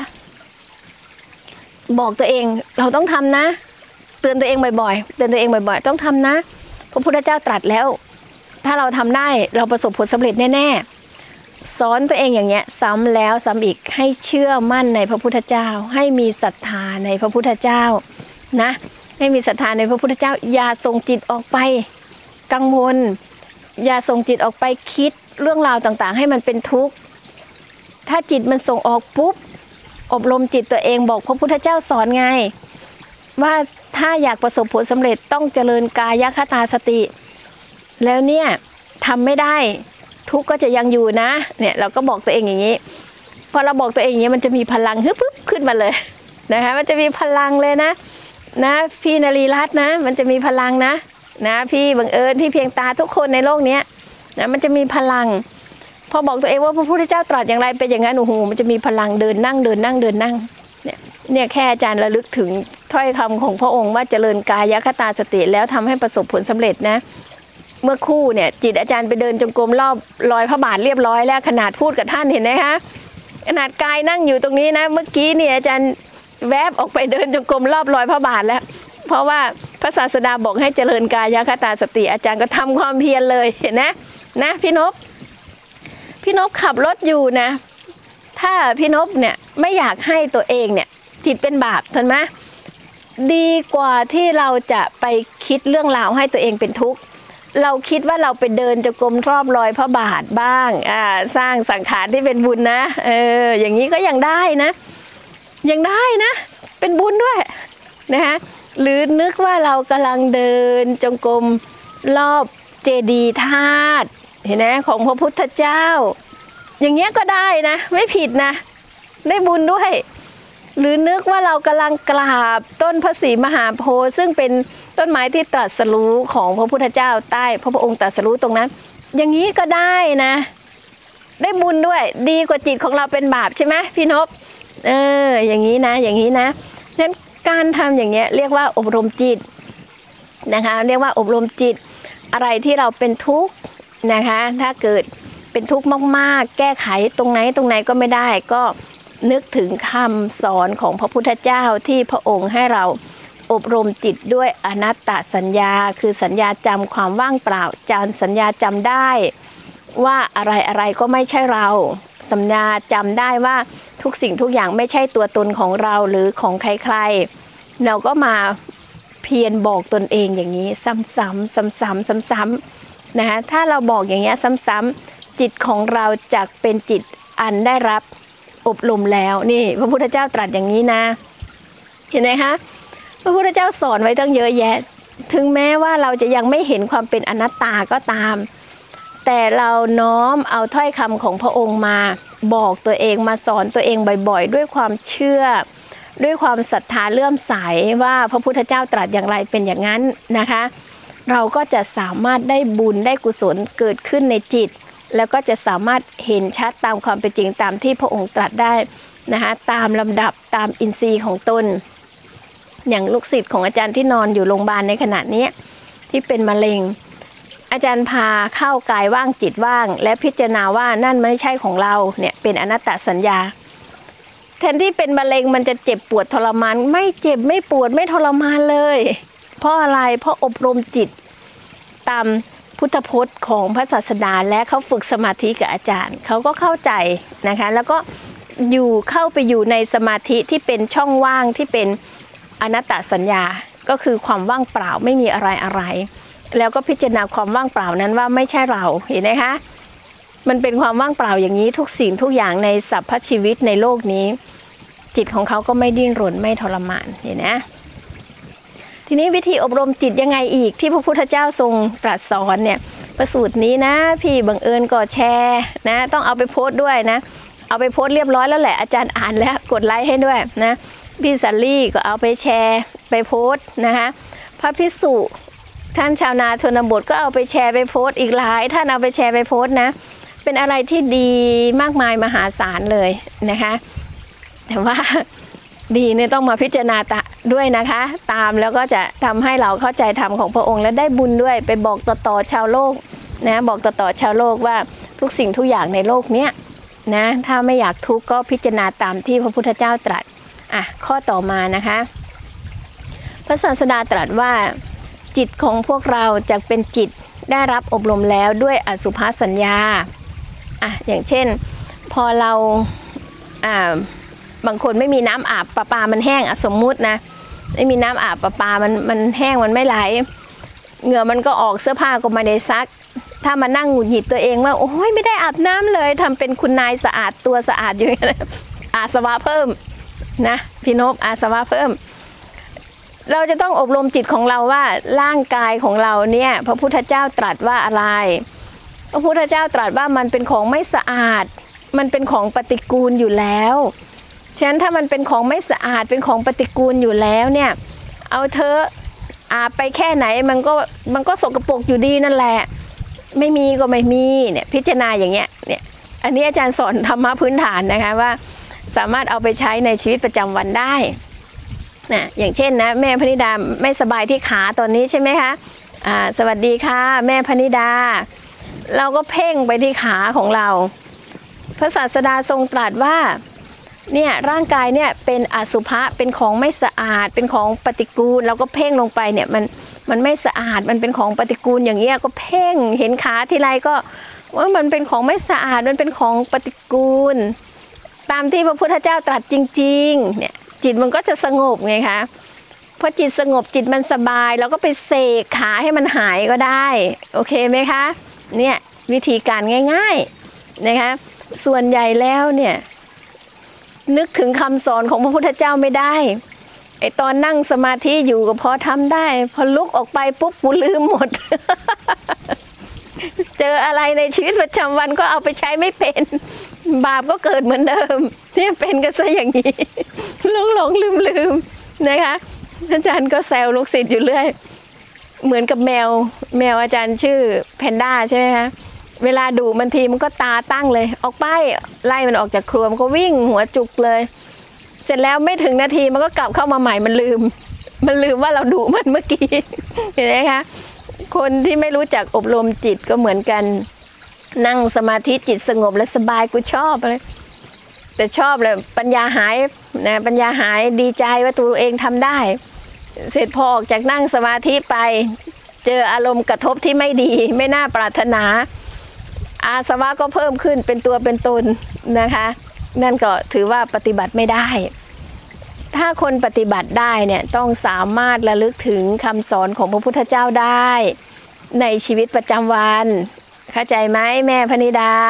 บอกตัวเองเราต้องทำนะเตือนตัวเองบ่อยๆต้องทำนะพระพุทธเจ้าตรัสแล้วถ้าเราทำได้เราประสบผลสำเร็จแน่ๆสอนตัวเองอย่างเงี้ยซ้ำแล้วซ้ำอีกให้เชื่อมั่นในพระพุทธเจ้าให้มีศรัทธาในพระพุทธเจ้านะให้มีศรัทธาในพระพุทธเจ้าอย่าส่งจิตออกไปกังวลอย่าส่งจิตออกไปคิดเรื่องราวต่างๆให้มันเป็นทุกข์ถ้าจิตมันส่งออกปุ๊บอบรมจิตตัวเองบอกพระพุทธเจ้าสอนไงว่าถ้าอยากประสบผลสำเร็จต้องเจริญกายคตาสติแล้วเนี่ยทำไม่ได้ทุกข์ก็จะยังอยู่นะเนี่ยเราก็บอกตัวเองอย่างนี้พอเราบอกตัวเองอย่างนี้มันจะมีพลังฮึบขึ้นมาเลยนะคะมันจะมีพลังเลยนะพี่นรีรัตน์นะมันจะมีพลังนะพี่บังเอิญพี่เพียงตาทุกคนในโลกนี้นะมันจะมีพลังพอบอกตัวเองว่าพระพุทธเจ้าตรัสอย่างไรเป็นอย่างนั้นโอ้โหมันจะมีพลังเดินนั่งเนี่ยแค่อาจารย์ระลึกถึงถ้อยคำของพระองค์ว่าเจริญกายคตาสติแล้วทำให้ประสบผลสำเร็จนะเมื่อคู่เนี่ยจิตอาจารย์ไปเดินจงกรมรอบรอยพระบาทเรียบร้อยแล้วขนาดพูดกับท่านเห็นไหมคะขนาดกายนั่งอยู่ตรงนี้นะเมื่อกี้เนี่ยอาจารย์แวบออกไปเดินจงกรมรอบรอยพระบาทแล้วเพราะว่าพระศาสดาบอกให้เจริญกายคตาสติอาจารย์ก็ทำความเพียรเลยเห็นนะพี่นพขับรถอยู่นะถ้าพี่นพเนี่ยไม่อยากให้ตัวเองเนี่ยจิตเป็นบาปเห็นไหมดีกว่าที่เราจะไปคิดเรื่องราวให้ตัวเองเป็นทุกข์เราคิดว่าเราไปเดินจงกรมรอบรอยพระบาทบ้างสร้างสังขารที่เป็นบุญนะอย่างนี้ก็ยังได้นะเป็นบุญด้วยนะคะหรือนึกว่าเรากำลังเดินจงกรมรอบเจดีย์ธาตุเห็นไหมของพระพุทธเจ้าอย่างเงี้ยก็ได้นะไม่ผิดนะได้บุญด้วยหรือนึกว่าเรากำลังกราบต้นพระศรีมหาโพธิ์ซึ่งเป็นต้นไม้ที่ตรัสรู้ของพระพุทธเจ้าใต้พระองค์ตรัสรู้ตรงนั้นอย่างนี้ก็ได้นะได้บุญด้วยดีกว่าจิตของเราเป็นบาปใช่ไหมพี่นพอย่างนี้นะนั้นการทำอย่างเงี้ยเรียกว่าอบรมจิตนะคะเรียกว่าอบรมจิตอะไรที่เราเป็นทุกข์นะคะถ้าเกิดเป็นทุกข์มากๆแก้ไขตรงไหนก็ไม่ได้ก็นึกถึงคำสอนของพระพุทธเจ้าที่พระองค์ให้เราอบรมจิตด้วยอนัตตสัญญาคือสัญญาจำความว่างเปล่าสัญญาจำได้ว่าอะไรก็ไม่ใช่เราสัญญาจำได้ว่าทุกสิ่งทุกอย่างไม่ใช่ตัวตนของเราหรือของใครๆเราก็มาเพียรบอกตนเองอย่างนี้ซ้ำๆนะคะถ้าเราบอกอย่างเงี้ยซ้ำๆจิตของเราจะเป็นจิตอันได้รับอบรมแล้วนี่พระพุทธเจ้าตรัสอย่างนี้นะเห็นไหมคะพระพุทธเจ้าสอนไว้ตั้งเยอะแยะถึงแม้ว่าเราจะยังไม่เห็นความเป็นอนัตตาก็ตามแต่เราน้อมเอาถ้อยคำของพระองค์มาบอกตัวเองมาสอนตัวเองบ่อยๆด้วยความเชื่อด้วยความศรัทธาเลื่อมใสว่าพระพุทธเจ้าตรัสอย่างไรเป็นอย่างนั้นนะคะเราก็จะสามารถได้บุญได้กุศลเกิดขึ้นในจิตแล้วก็จะสามารถเห็นชัดตามความเป็นจริงตามที่พระองค์ตรัสได้นะคะตามลำดับตามอินทรีย์ของตนอย่างลูกศิษย์ของอาจารย์ที่นอนอยู่โรงพยาบาลในขณะนี้ที่เป็นมะเร็งอาจารย์พาเข้ากายว่างจิตว่างและพิจารณาว่านั่นไม่ใช่ของเราเนี่ยเป็นอนัตตสัญญาแทนที่เป็นมะเร็งมันจะเจ็บปวดทรมานไม่เจ็บไม่ปวดไม่ทรมานเลยเพราะอะไรเพราะอบรมจิตตามพุทธพจน์ของพระศาสดาและเขาฝึกสมาธิกับอาจารย์เขาก็เข้าใจนะคะแล้วก็เข้าไปอยู่ในสมาธิที่เป็นช่องว่างที่เป็นอนัตตสัญญาก็คือความว่างเปล่าไม่มีอะไรแล้วก็พิจารณาความว่างเปล่านั้นว่าไม่ใช่เราเห็นไหมคะมันเป็นความว่างเปล่าอย่างนี้ทุกสิ่งทุกอย่างในสรรพชีวิตในโลกนี้จิตของเขาก็ไม่ดิ้นรนไม่ทรมานเห็นนะทีนี้วิธีอบรมจิตยังไงอีกที่พระพุทธเจ้าทรงตรัสสอนเนี่ยพระสูตรนี้นะพี่บังเอิญก็แชร์นะต้องเอาไปโพสต์ด้วยนะเอาไปโพสต์เรียบร้อยแล้วแหละอาจารย์อ่านแล้วกดไลค์ให้ด้วยนะพี่สัลลี่ก็เอาไปแชร์ไปโพสต์นะคะพระภิกษุท่านชาวนาชนบทก็เอาไปแชร์ไปโพสต์อีกหลายท่านเอาไปแชร์ไปโพสต์นะเป็นอะไรที่ดีมากมายมหาศาลเลยนะคะแต่ว่าดีเนี่ยต้องมาพิจารณาด้วยนะคะตามแล้วก็จะทำให้เราเข้าใจธรรมของพระองค์และได้บุญด้วยไปบอกต่อชาวโลกนะบอกต่อชาวโลกว่าทุกสิ่งทุกอย่างในโลกเนี้ยนะถ้าไม่อยากทุกข์ก็พิจารณาตามที่พระพุทธเจ้าตรัสข้อต่อมานะคะพระศาสดาตรัสว่าจิตของพวกเราจะเป็นจิตได้รับอบรมแล้วด้วยอสุภสัญญาอย่างเช่นพอเราบางคนไม่มีน้ำอาบประปามันแห้งสมมุตินะไม่มีน้ำอาบประปามันแห้งมันไม่ไหลเหงื่อมันก็ออกเสื้อผ้าก็ไม่ได้ซักถ้ามานั่งหงุดหงิดตัวเองว่าโอ้ยไม่ได้อาบน้ำเลยทำเป็นคุณนายสะอาดตัวสะอาดอยู่อย่างนี้อาสวะเพิ่มนะพี่นพอาสวะเพิ่มเราจะต้องอบรมจิตของเราว่าร่างกายของเราเนี่ยพระพุทธเจ้าตรัสว่าอะไรพระพุทธเจ้าตรัสว่ามันเป็นของไม่สะอาดมันเป็นของปฏิกูลอยู่แล้วฉะนั้นถ้ามันเป็นของไม่สะอาดเป็นของปฏิกูลอยู่แล้วเนี่ยเอาเธออาบไปแค่ไหนมันก็สกปรกอยู่ดีนั่นแหละไม่มีก็ไม่มีเนี่ยพิจารณาอย่างเงี้ยเนี่ยอันนี้อาจารย์สอนธรรมะพื้นฐานนะคะว่าสามารถเอาไปใช้ในชีวิตประจำวันได้นะอย่างเช่นนะแม่พนิดาไม่สบายที่ขาตอนนี้ใช่ไหมคะสวัสดีค่ะแม่พนิดาเราก็เพ่งไปที่ขาของเราพระศาสดาทรงตรัสว่าเนี่ยร่างกายเนี่ยเป็นอสุภะเป็นของไม่สะอาดเป็นของปฏิกูลเราก็เพ่งลงไปเนี่ยมันไม่สะอาดมันเป็นของปฏิกูลอย่างเงี้ยก็เพ่งเห็นขาทีไรก็ว่ามันเป็นของไม่สะอาดมันเป็นของปฏิกูลตามที่พระพุทธเจ้าตรัสจริงๆเนี่ยจิตมันก็จะสงบไงคะพอจิตสงบจิตมันสบายเราก็ไปเสกขาให้มันหายก็ได้โอเคไหมคะเนี่ยวิธีการง่ายๆนะคะส่วนใหญ่แล้วเนี่ยนึกถึงคำสอนของพระพุทธเจ้าไม่ได้ไอตอนนั่งสมาธิอยู่ก็พอทำได้พอลุกออกไปปุ๊บกูลืมหมด เจออะไรในชีวิตประจำวันก็เอาไปใช้ไม่เป็นบาปก็เกิดเหมือนเดิมที่เป็นกันซะอย่างนี้ หลงลืมนะคะอาจารย์ก็แซวลูกศิษย์อยู่เรื่อยเหมือนกับแมวอาจารย์ชื่อแพนด้าใช่ไหมคะเวลาดุมันทีมันก็ตาตั้งเลยออกไปไล่มันออกจากครัวมันก็วิ่งหัวจุกเลยเสร็จแล้วไม่ถึงนาทีมันก็กลับเข้ามาใหม่มันลืมว่าเราดุมันเมื่อกี้เห็นไหมคะคนที่ไม่รู้จักอบรมจิตก็เหมือนกันนั่งสมาธิจิตสงบและสบายกูชอบเลยแต่ชอบเลยปัญญาหายนะปัญญาหายดีใจว่าตัวเองทำได้เสร็จพอออกจากนั่งสมาธิไปเจออารมณ์กระทบที่ไม่ดีไม่น่าปรารถนาอาสวะก็เพิ่มขึ้นเป็นตัวเป็นตนนะคะนั่นก็ถือว่าปฏิบัติไม่ได้ถ้าคนปฏิบัติได้เนี่ยต้องสามารถระลึกถึงคำสอนของพระพุทธเจ้าได้ในชีวิตประจำวันเข้าใจไหมแม่พนิดา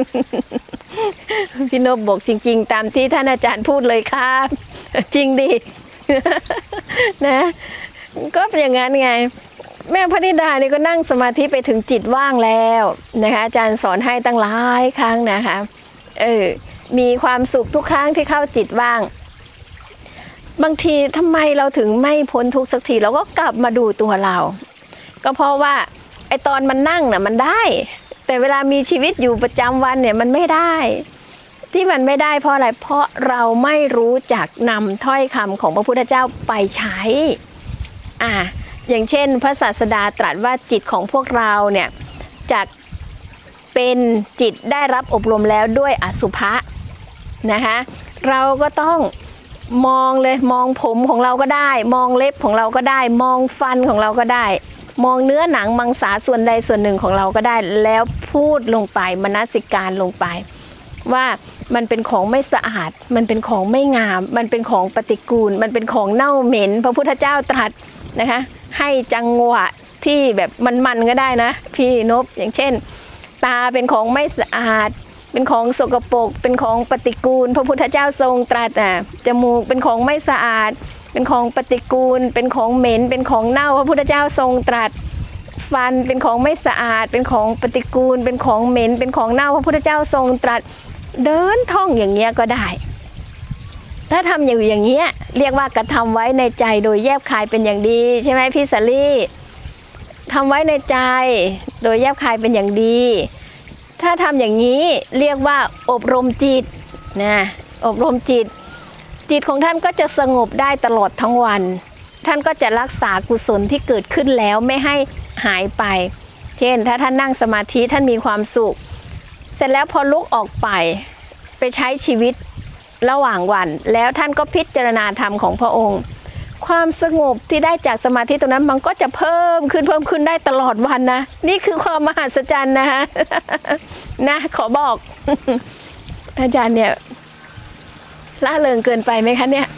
พี่นพบอกจริงๆตามที่ท่านอาจารย์พูดเลยครับจริงดิ นะก็เป็นอย่างนั้นไงแม่พนิดานี่ก็นั่งสมาธิไปถึงจิตว่างแล้วนะคะอาจารย์สอนให้ตั้งหลายครั้งนะคะมีความสุขทุกครั้งที่เข้าจิตว่างบางทีทำไมเราถึงไม่พ้นทุกข์สักทีเราก็กลับมาดูตัวเราก็เพราะว่าไอตอนมันนั่งน่ะมันได้แต่เวลามีชีวิตอยู่ประจำวันเนี่ยมันไม่ได้ที่มันไม่ได้เพราะอะไรเพราะเราไม่รู้จักนำถ้อยคำของพระพุทธเจ้าไปใช้อย่างเช่นพระศาสดาตรัสว่าจิตของพวกเราเนี่ยจะเป็นจิตได้รับอบรมแล้วด้วยอสุภะนะคะเราก็ต้องมองเลยมองผมของเราก็ได้มองเล็บของเราก็ได้มองฟันของเราก็ได้มองเนื้อหนังมังสาส่วนใดส่วนหนึ่งของเราก็ได้แล้วพูดลงไปมนสิการลงไปว่ามันเป็นของไม่สะอาดมันเป็นของไม่งามมันเป็นของปฏิกูลมันเป็นของเน่าเหม็นพระพุทธเจ้าตรัสนะคะให้จังหวะที่แบบมันก็ได้นะพี่นพอย่างเช่นตาเป็นของไม่สะอาดเป็นของสกปรกเป็นของปฏิกูลพระพุทธเจ้าทรงตรัสจมูกเป็นของไม่สะอาดเป็นของปฏิกูลเป็นของเหม็นเป็นของเน่าพระพุทธเจ้าทรงตรัสฟันเป็นของไม่สะอาดเป็นของปฏิกูลเป็นของเหม็นเป็นของเน่าพระพุทธเจ้าทรงตรัสเดินท่องอย่างเงี้ยก็ได้ถ้าทำอย่างเงี้ยเรียกว่ากระทำไว้ในใจโดยแยบคายเป็นอย่างดีใช่ไหมพี่สาลี่ทำไว้ในใจโดยแยบคายเป็นอย่างดีถ้าทำอย่างนี้เรียกว่าอบรมจิตนะอบรมจิตของท่านก็จะสงบได้ตลอดทั้งวันท่านก็จะรักษากุศลที่เกิดขึ้นแล้วไม่ให้หายไปเช่นถ้าท่านนั่งสมาธิท่านมีความสุขเสร็จแล้วพอลุกออกไปใช้ชีวิตระหว่างวันแล้วท่านก็พิจารณาธรรมของพระองค์ความสงบที่ได้จากสมาธิตรงนั้นมันก็จะเพิ่มขึ้นได้ตลอดวันนะนี่คือความมหัศจรรย์นะคะนะขอบอก อาจารย์เนี่ยล่าเริงเกินไปไหมคะเนี่ย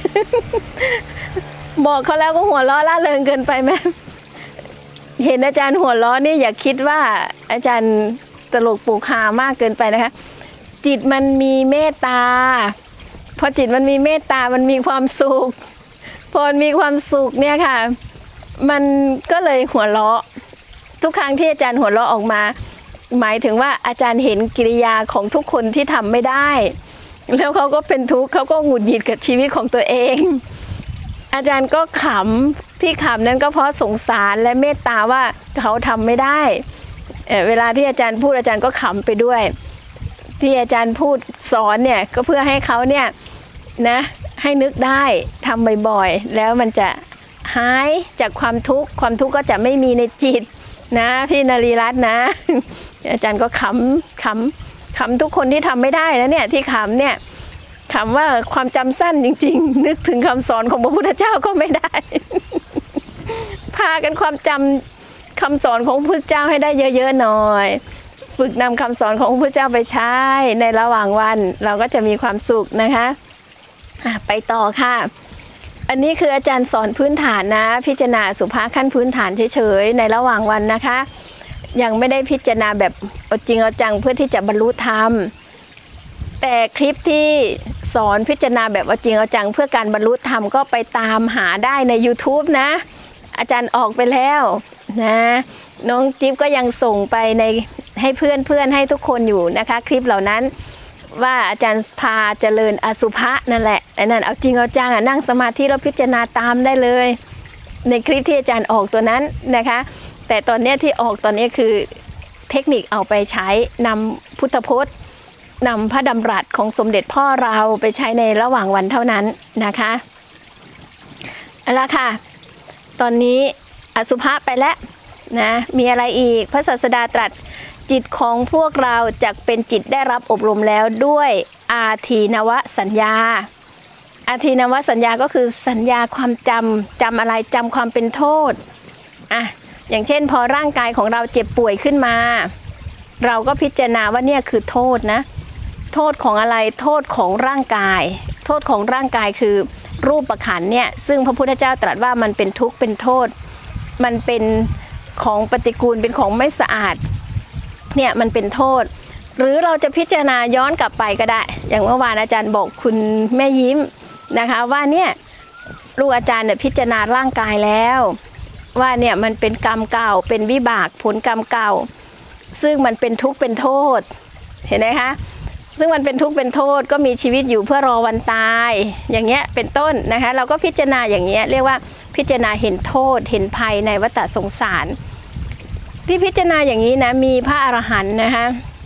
บอกเขาแล้วก็หัวเราะล่าเริงเกินไปไหมเห็นอาจารย์หัวเราะนี่อย่าคิดว่าอาจารย์ตลกปลูกฮามากเกินไปนะคะจิตมันมีเมตตาพอจิตมันมีเมตตามันมีความสุขพอมีความสุขเนี่ยค่ะมันก็เลยหัวเราะทุกครั้งที่อาจารย์หัวเราะออกมาหมายถึงว่าอาจารย์เห็นกิริยาของทุกคนที่ทำไม่ได้แล้วเขาก็เป็นทุกข์เขาก็หงุดหงิดกับชีวิตของตัวเองอาจารย์ก็ขำที่ขำนั้นก็เพราะสงสารและเมตตาว่าเขาทำไม่ได้เวลาที่อาจารย์พูดอาจารย์ก็ขำไปด้วยที่อาจารย์พูดสอนเนี่ยก็เพื่อให้เขาเนี่ยนะให้นึกได้ทำบ่อยๆแล้วมันจะหายจากความทุกข์ก็จะไม่มีในจิตนะพี่นรีรัตน์นะอาจารย์ก็ขำทุกคนที่ทำไม่ได้นะเนี่ยที่ขำเนี่ยขำว่าความจำสั้นจริงๆนึกถึงคำสอนของพระพุทธเจ้าก็ไม่ได้ พากันความจำคำสอนของพระพุทธเจ้าให้ได้เยอะๆหน่อยฝึกนำคำสอนของพระพุทธเจ้าไปใช้ในระหว่างวันเราก็จะมีความสุขนะคะไปต่อค่ะอันนี้คืออาจารย์สอนพื้นฐานนะพิจารณาสุภาขั้นพื้นฐานเฉยๆในระหว่างวันนะคะยังไม่ได้พิจารณาแบบเอาจริงเอาจังเพื่อที่จะบรรลุธรรมแต่คลิปที่สอนพิจารณาแบบเอาจริงเอาจังเพื่อการบรรลุธรรมก็ไปตามหาได้ใน YouTube นะอาจารย์ออกไปแล้วนะน้องจิ๊บก็ยังส่งไปในให้เพื่อนให้ทุกคนอยู่นะคะคลิปเหล่านั้นว่าอาจารย์พาเจริญอสุภะนั่นแหละไอ้นั่นเอาจริงเอาจังนั่งสมาธิแล้วพิจารณาตามได้เลยในคลิปที่อาจารย์ออกตัวนั้นนะคะแต่ตอนนี้ที่ออกตอนนี้คือเทคนิคเอาไปใช้นำพุทธพจน์นำพระดำรัสของสมเด็จพ่อเราไปใช้ในระหว่างวันเท่านั้นนะคะเอาละค่ะตอนนี้อสุภะไปแล้วนะมีอะไรอีกพระศาสดาตรัสจิตของพวกเราจักเป็นจิตได้รับอบรมแล้วด้วยอาทีนวสัญญาอาทีนวสัญญาก็คือสัญญาความจำอะไรจำความเป็นโทษอย่างเช่นพอร่างกายของเราเจ็บป่วยขึ้นมาเราก็พิจารณาว่าเนี่ยคือโทษนะโทษของอะไรโทษของร่างกายโทษของร่างกายคือรูปขันธ์เนี่ยซึ่งพระพุทธเจ้าตรัสว่ามันเป็นทุกข์เป็นโทษมันเป็นของปฏิกูลเป็นของไม่สะอาดเนี่ยมันเป็นโทษหรือเราจะพิจารณาย้อนกลับไปก็ได้อย่างเมื่อวานอาจารย์บอกคุณแม่ยิ้มนะคะว่าเนี่ยลูกอาจารย์เนี่ยพิจารณาร่างกายแล้วว่าเนี่ยมันเป็นกรรมเก่าเป็นวิบากผลกรรมเก่าซึ่งมันเป็นทุกข์เป็นโทษเห็นไหมคะซึ่งมันเป็นทุกข์เป็นโทษก็มีชีวิตอยู่เพื่อรอวันตายอย่างเงี้ยเป็นต้นนะคะเราก็พิจารณาอย่างเงี้ยเรียกว่าพิจารณาเห็นโทษเห็นภัยในวัฏสงสารที่พิจารณาอย่างนี้นะมีพระอรหันต์นะคะ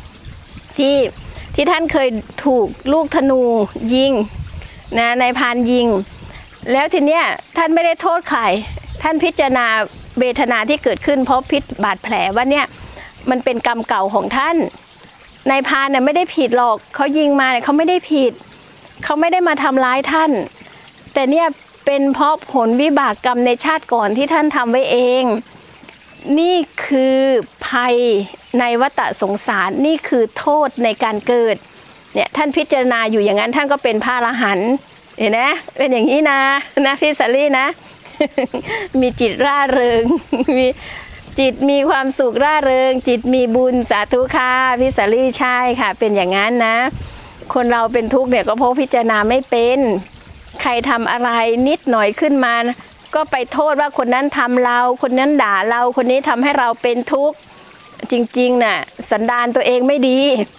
ที่ท่านเคยถูกลูกธนูยิงนะในพานยิงแล้วทีเนี้ยท่านไม่ได้โทษใครท่านพิจารณาเวทนาที่เกิดขึ้นเพราะพิษบาดแผลว่าเนี่ยมันเป็นกรรมเก่าของท่านนายพรานเนี่ยไม่ได้ผิดหรอกเขายิงมาเนี่ยเขาไม่ได้ผิดเขาไม่ได้มาทำร้ายท่านแต่เนี่ยเป็นเพราะผลวิบากกรรมในชาติก่อนที่ท่านทำไว้เองนี่คือภัยในวัฏสงสารนี่คือโทษในการเกิดเนี่ยท่านพิจารณาอยู่อย่างนั้นท่านก็เป็นพระอรหันต์เห็นไหมเป็นอย่างนี้นะพี่สาลี่นะ มีจิตร่าเริงมีจิตมีความสุขร่าเริงจิตมีบุญสาธุค่ะพี่สาลี่ใช่ค่ะเป็นอย่างนั้นนะคนเราเป็นทุกข์เนี่ยก็เพราะพิจารณาไม่เป็นใครทำอะไรนิดหน่อยขึ้นมาก็ไปโทษว่าคนนั้นทำเราคนนั้นด่าเราคนนี้ทำให้เราเป็นทุกข์จริงๆน่ะสันดานตัวเองไม่ดี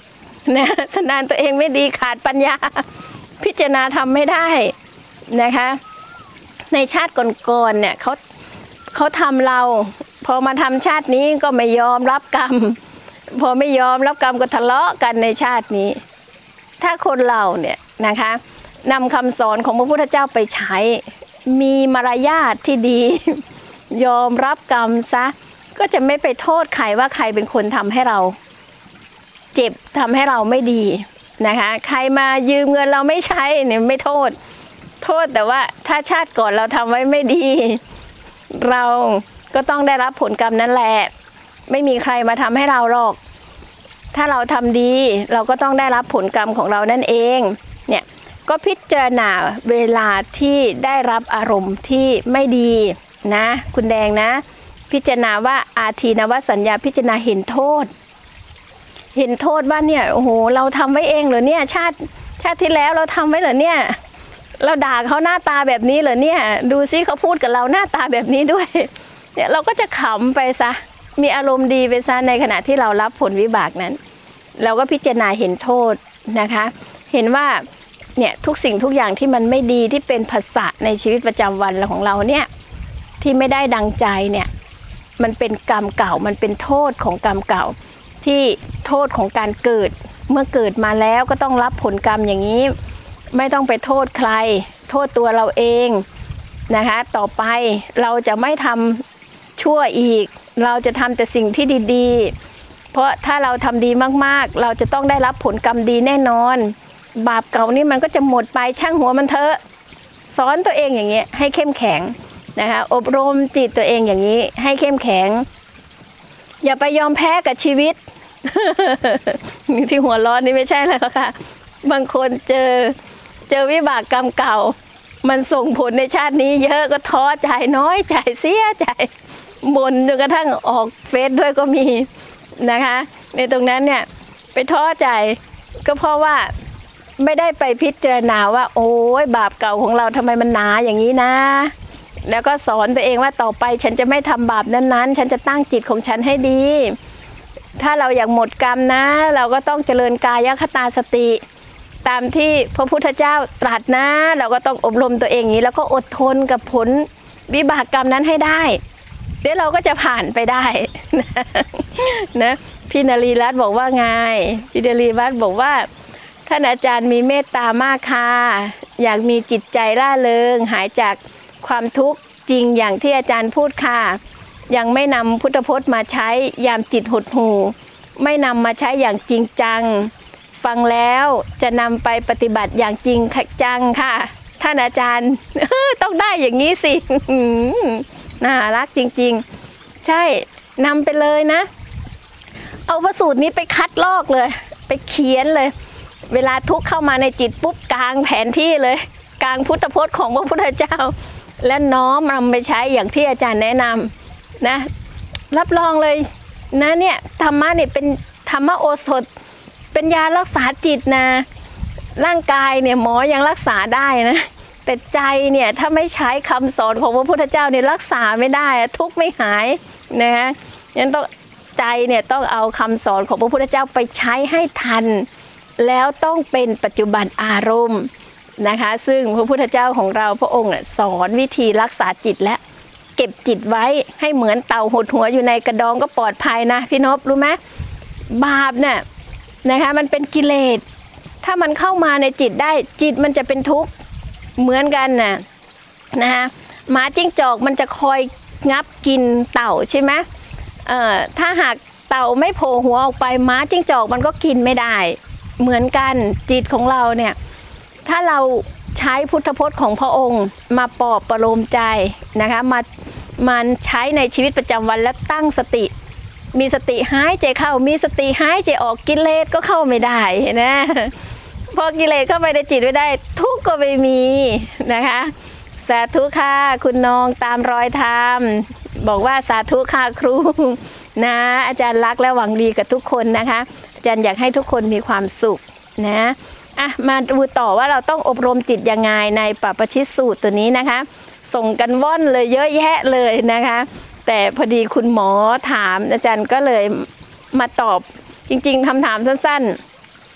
นะสันดานตัวเองไม่ดีขาดปัญญาพิจารณาทำไม่ได้นะคะในชาติก่อนๆเนี่ยเขาทำเราพอมาทำชาตินี้ก็ไม่ยอมรับกรรมพอไม่ยอมรับกรรมก็ทะเลาะกันในชาตินี้ถ้าคนเราเนี่ยนะคะนำคำสอนของพระพุทธเจ้าไปใช้มีมารยาทที่ดียอมรับกรรมซะก็จะไม่ไปโทษใครว่าใครเป็นคนทำให้เราเจ็บทำให้เราไม่ดีนะคะใครมายืมเงินเราไม่ใช้เนี่ยไม่โทษแต่ว่าถ้าชาติก่อนเราทำไว้ไม่ดีเราก็ต้องได้รับผลกรรมนั่นแหละไม่มีใครมาทำให้เราหรอกถ้าเราทำดีเราก็ต้องได้รับผลกรรมของเรานั่นเองเนี่ยก็พิจารณาเวลาที่ได้รับอารมณ์ที่ไม่ดีนะคุณแดงนะพิจารณาว่าอาทีนวสัญญาพิจารณาเห็นโทษว่าเนี่ยโอ้โหเราทำไว้เองเหรอเนี่ยชาติที่แล้วเราทำไว้เหรอเนี่ยเราด่าเขาหน้าตาแบบนี้เหรอเนี่ยดูซิเขาพูดกับเราหน้าตาแบบนี้ด้วยเนี่ยเราก็จะขำไปซะมีอารมณ์ดีไปซะในขณะที่เรารับผลวิบากนั้นเราก็พิจารณาเห็นโทษนะคะเห็นว่าเนี่ยทุกสิ่งทุกอย่างที่มันไม่ดีที่เป็นภาษาในชีวิตประจำวันของเราเนี่ยที่ไม่ได้ดังใจเนี่ยมันเป็นกรรมเก่ามันเป็นโทษของกรรมเก่าที่โทษของการเกิดเมื่อเกิดมาแล้วก็ต้องรับผลกรรมอย่างนี้ไม่ต้องไปโทษใครโทษตัวเราเองนะคะต่อไปเราจะไม่ทำชั่วอีกเราจะทำแต่สิ่งที่ดีๆเพราะถ้าเราทำดีมากๆเราจะต้องได้รับผลกรรมดีแน่นอนบาปเก่านี่มันก็จะหมดไปช่างหัวมันเถอะสอนตัวเองอย่างนี้ให้เข้มแข็งนะคะอบรมจิตตัวเองอย่างนี้ให้เข้มแข็งอย่าไปยอมแพ้กับชีวิต ที่หัวร้อนนี่ไม่ใช่เลยค่ะบางคนเจอวิบากกรรมเก่ามันส่งผลในชาตินี้เยอะก็ท้อใจน้อยใจเสียใจบ่นจนกระทั่งออกเฟซด้วยก็มีนะคะในตรงนั้นเนี่ยไปท้อใจก็เพราะว่าไม่ได้ไปพิจารณาว่าโอ้ยบาปเก่าของเราทำไมมันหนาอย่างนี้นะแล้วก็สอนตัวเองว่าต่อไปฉันจะไม่ทำบาปนั้นๆฉันจะตั้งจิตของฉันให้ดีถ้าเราอยากหมดกรรมนะเราก็ต้องเจริญกายคตาสติตามที่พระพุทธเจ้าตรัสนะเราก็ต้องอบรมตัวเองอย่างนี้แล้วก็อดทนกับผลวิบากกรรมนั้นให้ได้เดี๋ยวเราก็จะผ่านไปได้นะพี่นรีรัตน์บอกว่าไงพี่นรีรัตน์บอกว่าท่านอาจารย์มีเมตตามากค่ะอยากมีจิตใจร่าเริงหายจากความทุกข์จริงอย่างที่อาจารย์พูดค่ะยังไม่นำพุทธพจน์มาใช้ยามจิตหดหู่ไม่นำมาใช้อย่างจริงจังฟังแล้วจะนำไปปฏิบัติอย่างจริงจังค่ะท่านอาจารย์ ต้องได้อย่างนี้สิ น่ารักจริงๆใช่นำไปเลยนะเอาพระสูตรนี้ไปคัดลอกเลยไปเขียนเลยเวลาทุกข์เข้ามาในจิตปุ๊บกลางแผนที่เลยกลางพุทธพจน์ของพระพุทธเจ้าและน้อมนำไปใช้อย่างที่อาจารย์แนะนำนะรับรองเลยนะเนี่ยธรรมะเนี่ยเป็นธรรมโอสถเป็นยารักษาจิตนะร่างกายเนี่ยหมอยังรักษาได้นะแต่ใจเนี่ยถ้าไม่ใช้คำสอนของพระพุทธเจ้าเนี่ยรักษาไม่ได้ทุกข์ไม่หายนะฮะงั้นต้องใจเนี่ยต้องเอาคำสอนของพระพุทธเจ้าไปใช้ให้ทันแล้วต้องเป็นปัจจุบันอารมณ์นะคะซึ่งพระพุทธเจ้าของเราพระองค์สอนวิธีรักษาจิตและเก็บจิตไว้ให้เหมือนเต่าหดหัวอยู่ในกระดองก็ปลอดภัยนะพี่นพรู้ไหมบาปเนี่ยนะคะมันเป็นกิเลสถ้ามันเข้ามาในจิตได้จิตมันจะเป็นทุกข์เหมือนกันนะคะหมาจิ้งจอกมันจะคอยงับกินเต่าใช่ไหมถ้าหากเต่าไม่โผล่หัวออกไปหมาจิ้งจอกมันก็กินไม่ได้เหมือนกันจิตของเราเนี่ยถ้าเราใช้พุทธพจน์ของพระองค์มาปลอบประโลมใจนะคะมันใช้ในชีวิตประจำวันและตั้งสติมีสติหายใจเข้ามีสติหายใจออกกิเลสก็เข้าไม่ได้นะพอกิเลสเข้าไปในจิตไม่ได้ทุกข์ก็ไม่มีนะคะสาธุค่ะคุณน้องตามรอยธรรมบอกว่าสาธุค่ะครูนะอาจารย์รักและหวังดีกับทุกคนนะคะอาจารย์อยากให้ทุกคนมีความสุขนะมาดูต่อว่าเราต้องอบรมจิตยังไงในปปชิตสูตรตัวนี้นะคะส่งกันว่อนเลยเยอะแยะเลยนะคะแต่พอดีคุณหมอถามอาจารย์ก็เลยมาตอบจริงๆคำถามสั้น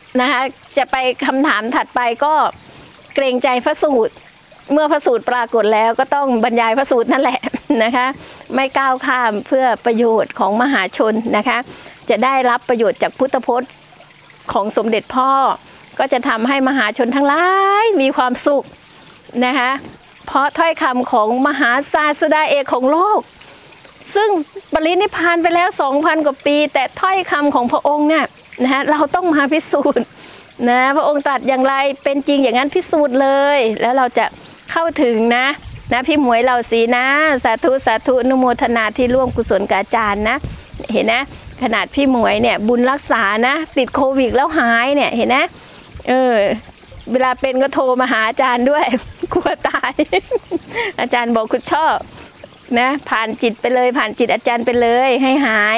นะคะจะไปคำถามถัดไปก็เกรงใจพระสูตรเมื่อพระสูตรปรากฏแล้วก็ต้องบรรยายพระสูตรนั่นแหละนะคะไม่ก้าวข้ามเพื่อประโยชน์ของมหาชนนะคะจะได้รับประโยชน์จากพุทธพจน์ของสมเด็จพ่อก็จะทำให้มหาชนทั้งหลายมีความสุขนะคะเพราะถ้อยคำของมหาศาสดาเอกของโลกซึ่งปรินิพพานไปแล้ว 2,000 กว่าปีแต่ถ้อยคำของพระองค์เนี่ยนะเราต้องมาพิสูจน์นะพระองค์ตรัสอย่างไรเป็นจริงอย่างนั้นพิสูจน์เลยแล้วเราจะเข้าถึงนะพี่หมวยเราสีนะสาธุสาธุอนุโมทนาที่ร่วมกุศลกับอาจารย์นะเห็นนะขนาดพี่หมวยเนี่ยบุญรักษานะติดโควิดแล้วหายเนี่ยเห็นนะเวลาเป็นก็โทรมาหาอาจารย์ด้วยกลัวตาย อาจารย์บอกคุณชอบนะผ่านจิตไปเลยผ่านจิตอาจารย์ไปเลยให้หาย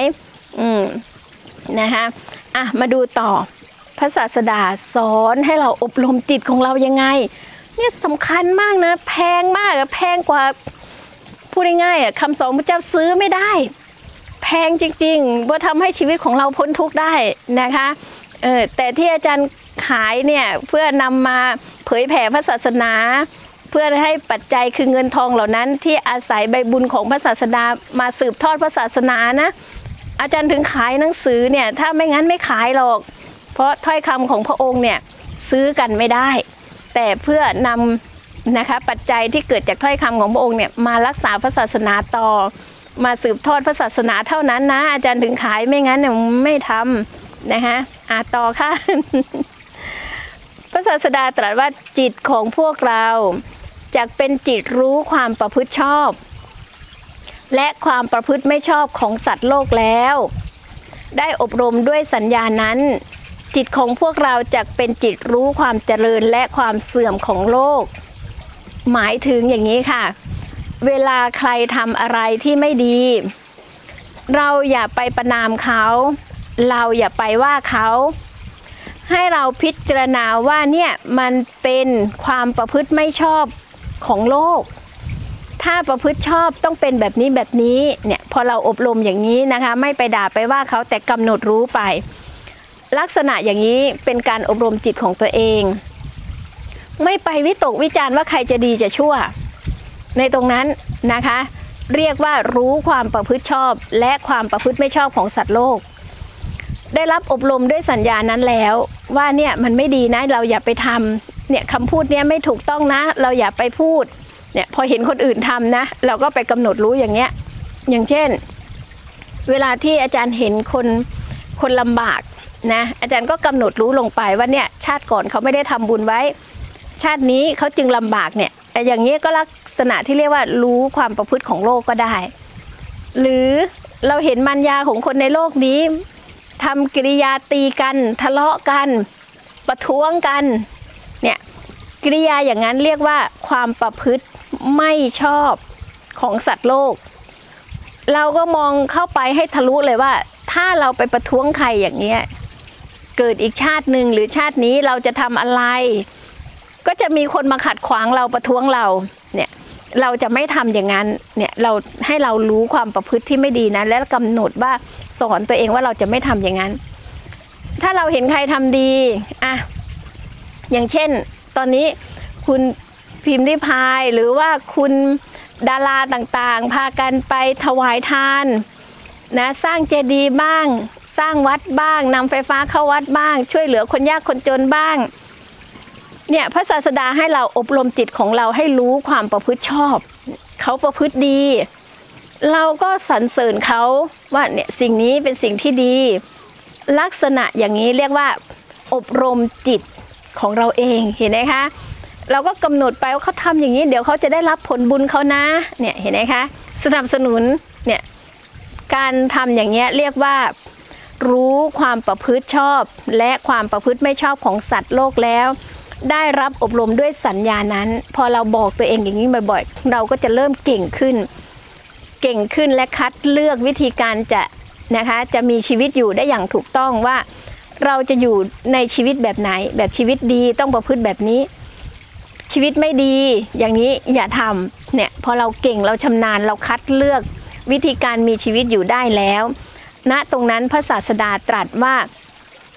นะคะมาดูต่อพระศาสดาสอนให้เราอบรมจิตของเรายังไงเนี่ยสำคัญมากนะแพงมากแพงกว่าพูดง่ายๆคำสอนพระเจ้าซื้อไม่ได้แพงจริงๆว่าทำให้ชีวิตของเราพ้นทุกข์ได้นะคะแต่ที่อาจารย์ขายเนี่ยเพื่อนำมาเผยแผ่พระศาสนาเพื่อให้ปัจจัยคือเงินทองเหล่านั้นที่อาศัยใบบุญของพระศาสดามาสืบทอดพระศาสนานะอาจารย์ถึงขายหนังสือเนี่ยถ้าไม่งั้นไม่ขายหรอกเพราะถ้อยคำของพระองค์เนี่ยซื้อกันไม่ได้แต่เพื่อนำนะคะปัจจัยที่เกิดจากถ้อยคำของพระองค์เนี่ยมารักษาพระศาสนาต่อมาสืบทอดพระศาสนาเท่านั้นนะอาจารย์ถึงขายไม่งั้นเนี่ยไม่ทำนะคะต่อค่ะ พระศาสดาตรัสว่าจิตของพวกเราจักเป็นจิตรู้ความประพฤติชอบและความประพฤติไม่ชอบของสัตว์โลกแล้วได้อบรมด้วยสัญญานั้นจิตของพวกเราจักเป็นจิตรู้ความเจริญและความเสื่อมของโลกหมายถึงอย่างนี้ค่ะเวลาใครทำอะไรที่ไม่ดีเราอย่าไปประณามเขาเราอย่าไปว่าเขาให้เราพิจารณาว่าเนี่ยมันเป็นความประพฤติไม่ชอบของโลกถ้าประพฤติชอบต้องเป็นแบบนี้แบบนี้เนี่ยพอเราอบรมอย่างนี้นะคะไม่ไปด่าไปว่าเขาแต่กำหนดรู้ไปลักษณะอย่างนี้เป็นการอบรมจิตของตัวเองไม่ไปวิตกวิจารณ์ว่าใครจะดีจะชั่วในตรงนั้นนะคะเรียกว่ารู้ความประพฤติชอบและความประพฤติไม่ชอบของสัตว์โลกได้รับอบรมด้วยสัญญานั้นแล้วว่าเนี่ยมันไม่ดีนะเราอย่าไปทำเนี่ยคำพูดเนี่ยไม่ถูกต้องนะเราอย่าไปพูดเนี่ยพอเห็นคนอื่นทำนะเราก็ไปกำหนดรู้อย่างเงี้ยอย่างเช่นเวลาที่อาจารย์เห็นคนลำบากนะอาจารย์ก็กำหนดรู้ลงไปว่าเนี่ยชาติก่อนเขาไม่ได้ทำบุญไว้ชาตินี้เขาจึงลำบากเนี่ยอย่างนี้ก็ลักษณะที่เรียกว่ารู้ความประพฤติของโลกก็ได้หรือเราเห็นมารยาของคนในโลกนี้ทำกิริยาตีกันทะเลาะกันประท้วงกันเนี่ยกิริยาอย่างนั้นเรียกว่าความประพฤติไม่ชอบของสัตว์โลกเราก็มองเข้าไปให้ทะลุเลยว่าถ้าเราไปประท้วงใครอย่างเงี้ยเกิดอีกชาติหนึ่งหรือชาตินี้เราจะทำอะไรก็จะมีคนมาขัดขวางเราประท้วงเราเนี่ยเราจะไม่ทำอย่างนั้นเนี่ยเราให้เรารู้ความประพฤติที่ไม่ดีนะและกำหนดว่าสอนตัวเองว่าเราจะไม่ทำอย่างนั้นถ้าเราเห็นใครทำดีอย่างเช่นตอนนี้คุณพิมพ์ริพายหรือว่าคุณดาราต่างๆพากันไปถวายทานนะสร้างเจดีย์บ้างสร้างวัดบ้างนำไฟฟ้าเข้าวัดบ้างช่วยเหลือคนยากคนจนบ้างเนี่ยพระศาสดาให้เราอบรมจิตของเราให้รู้ความประพฤติชอบเขาประพฤติดีเราก็สรรเสริญเขาว่าเนี่ยสิ่งนี้เป็นสิ่งที่ดีลักษณะอย่างนี้เรียกว่าอบรมจิตของเราเองเห็นไหมคะเราก็กำหนดไปว่าเขาทำอย่างนี้เดี๋ยวเขาจะได้รับผลบุญเขานะเนี่ยเห็นไหมคะสนับสนุนเนี่ยการทำอย่างเงี้ยเรียกว่ารู้ความประพฤติชอบและความประพฤติไม่ชอบของสัตว์โลกแล้วได้รับอบรมด้วยสัญญานั้นพอเราบอกตัวเองอย่างนี้บ่อยๆเราก็จะเริ่มเก่งขึ้นและคัดเลือกวิธีการนะคะจะมีชีวิตอยู่ได้อย่างถูกต้องว่าเราจะอยู่ในชีวิตแบบไหนแบบชีวิตดีต้องประพฤติแบบนี้ชีวิตไม่ดีอย่างนี้อย่าทำเนี่ยพอเราเก่งเราชำนาญเราคัดเลือกวิธีการมีชีวิตอยู่ได้แล้วณตรงนั้นพระศาสดาตรัสว่า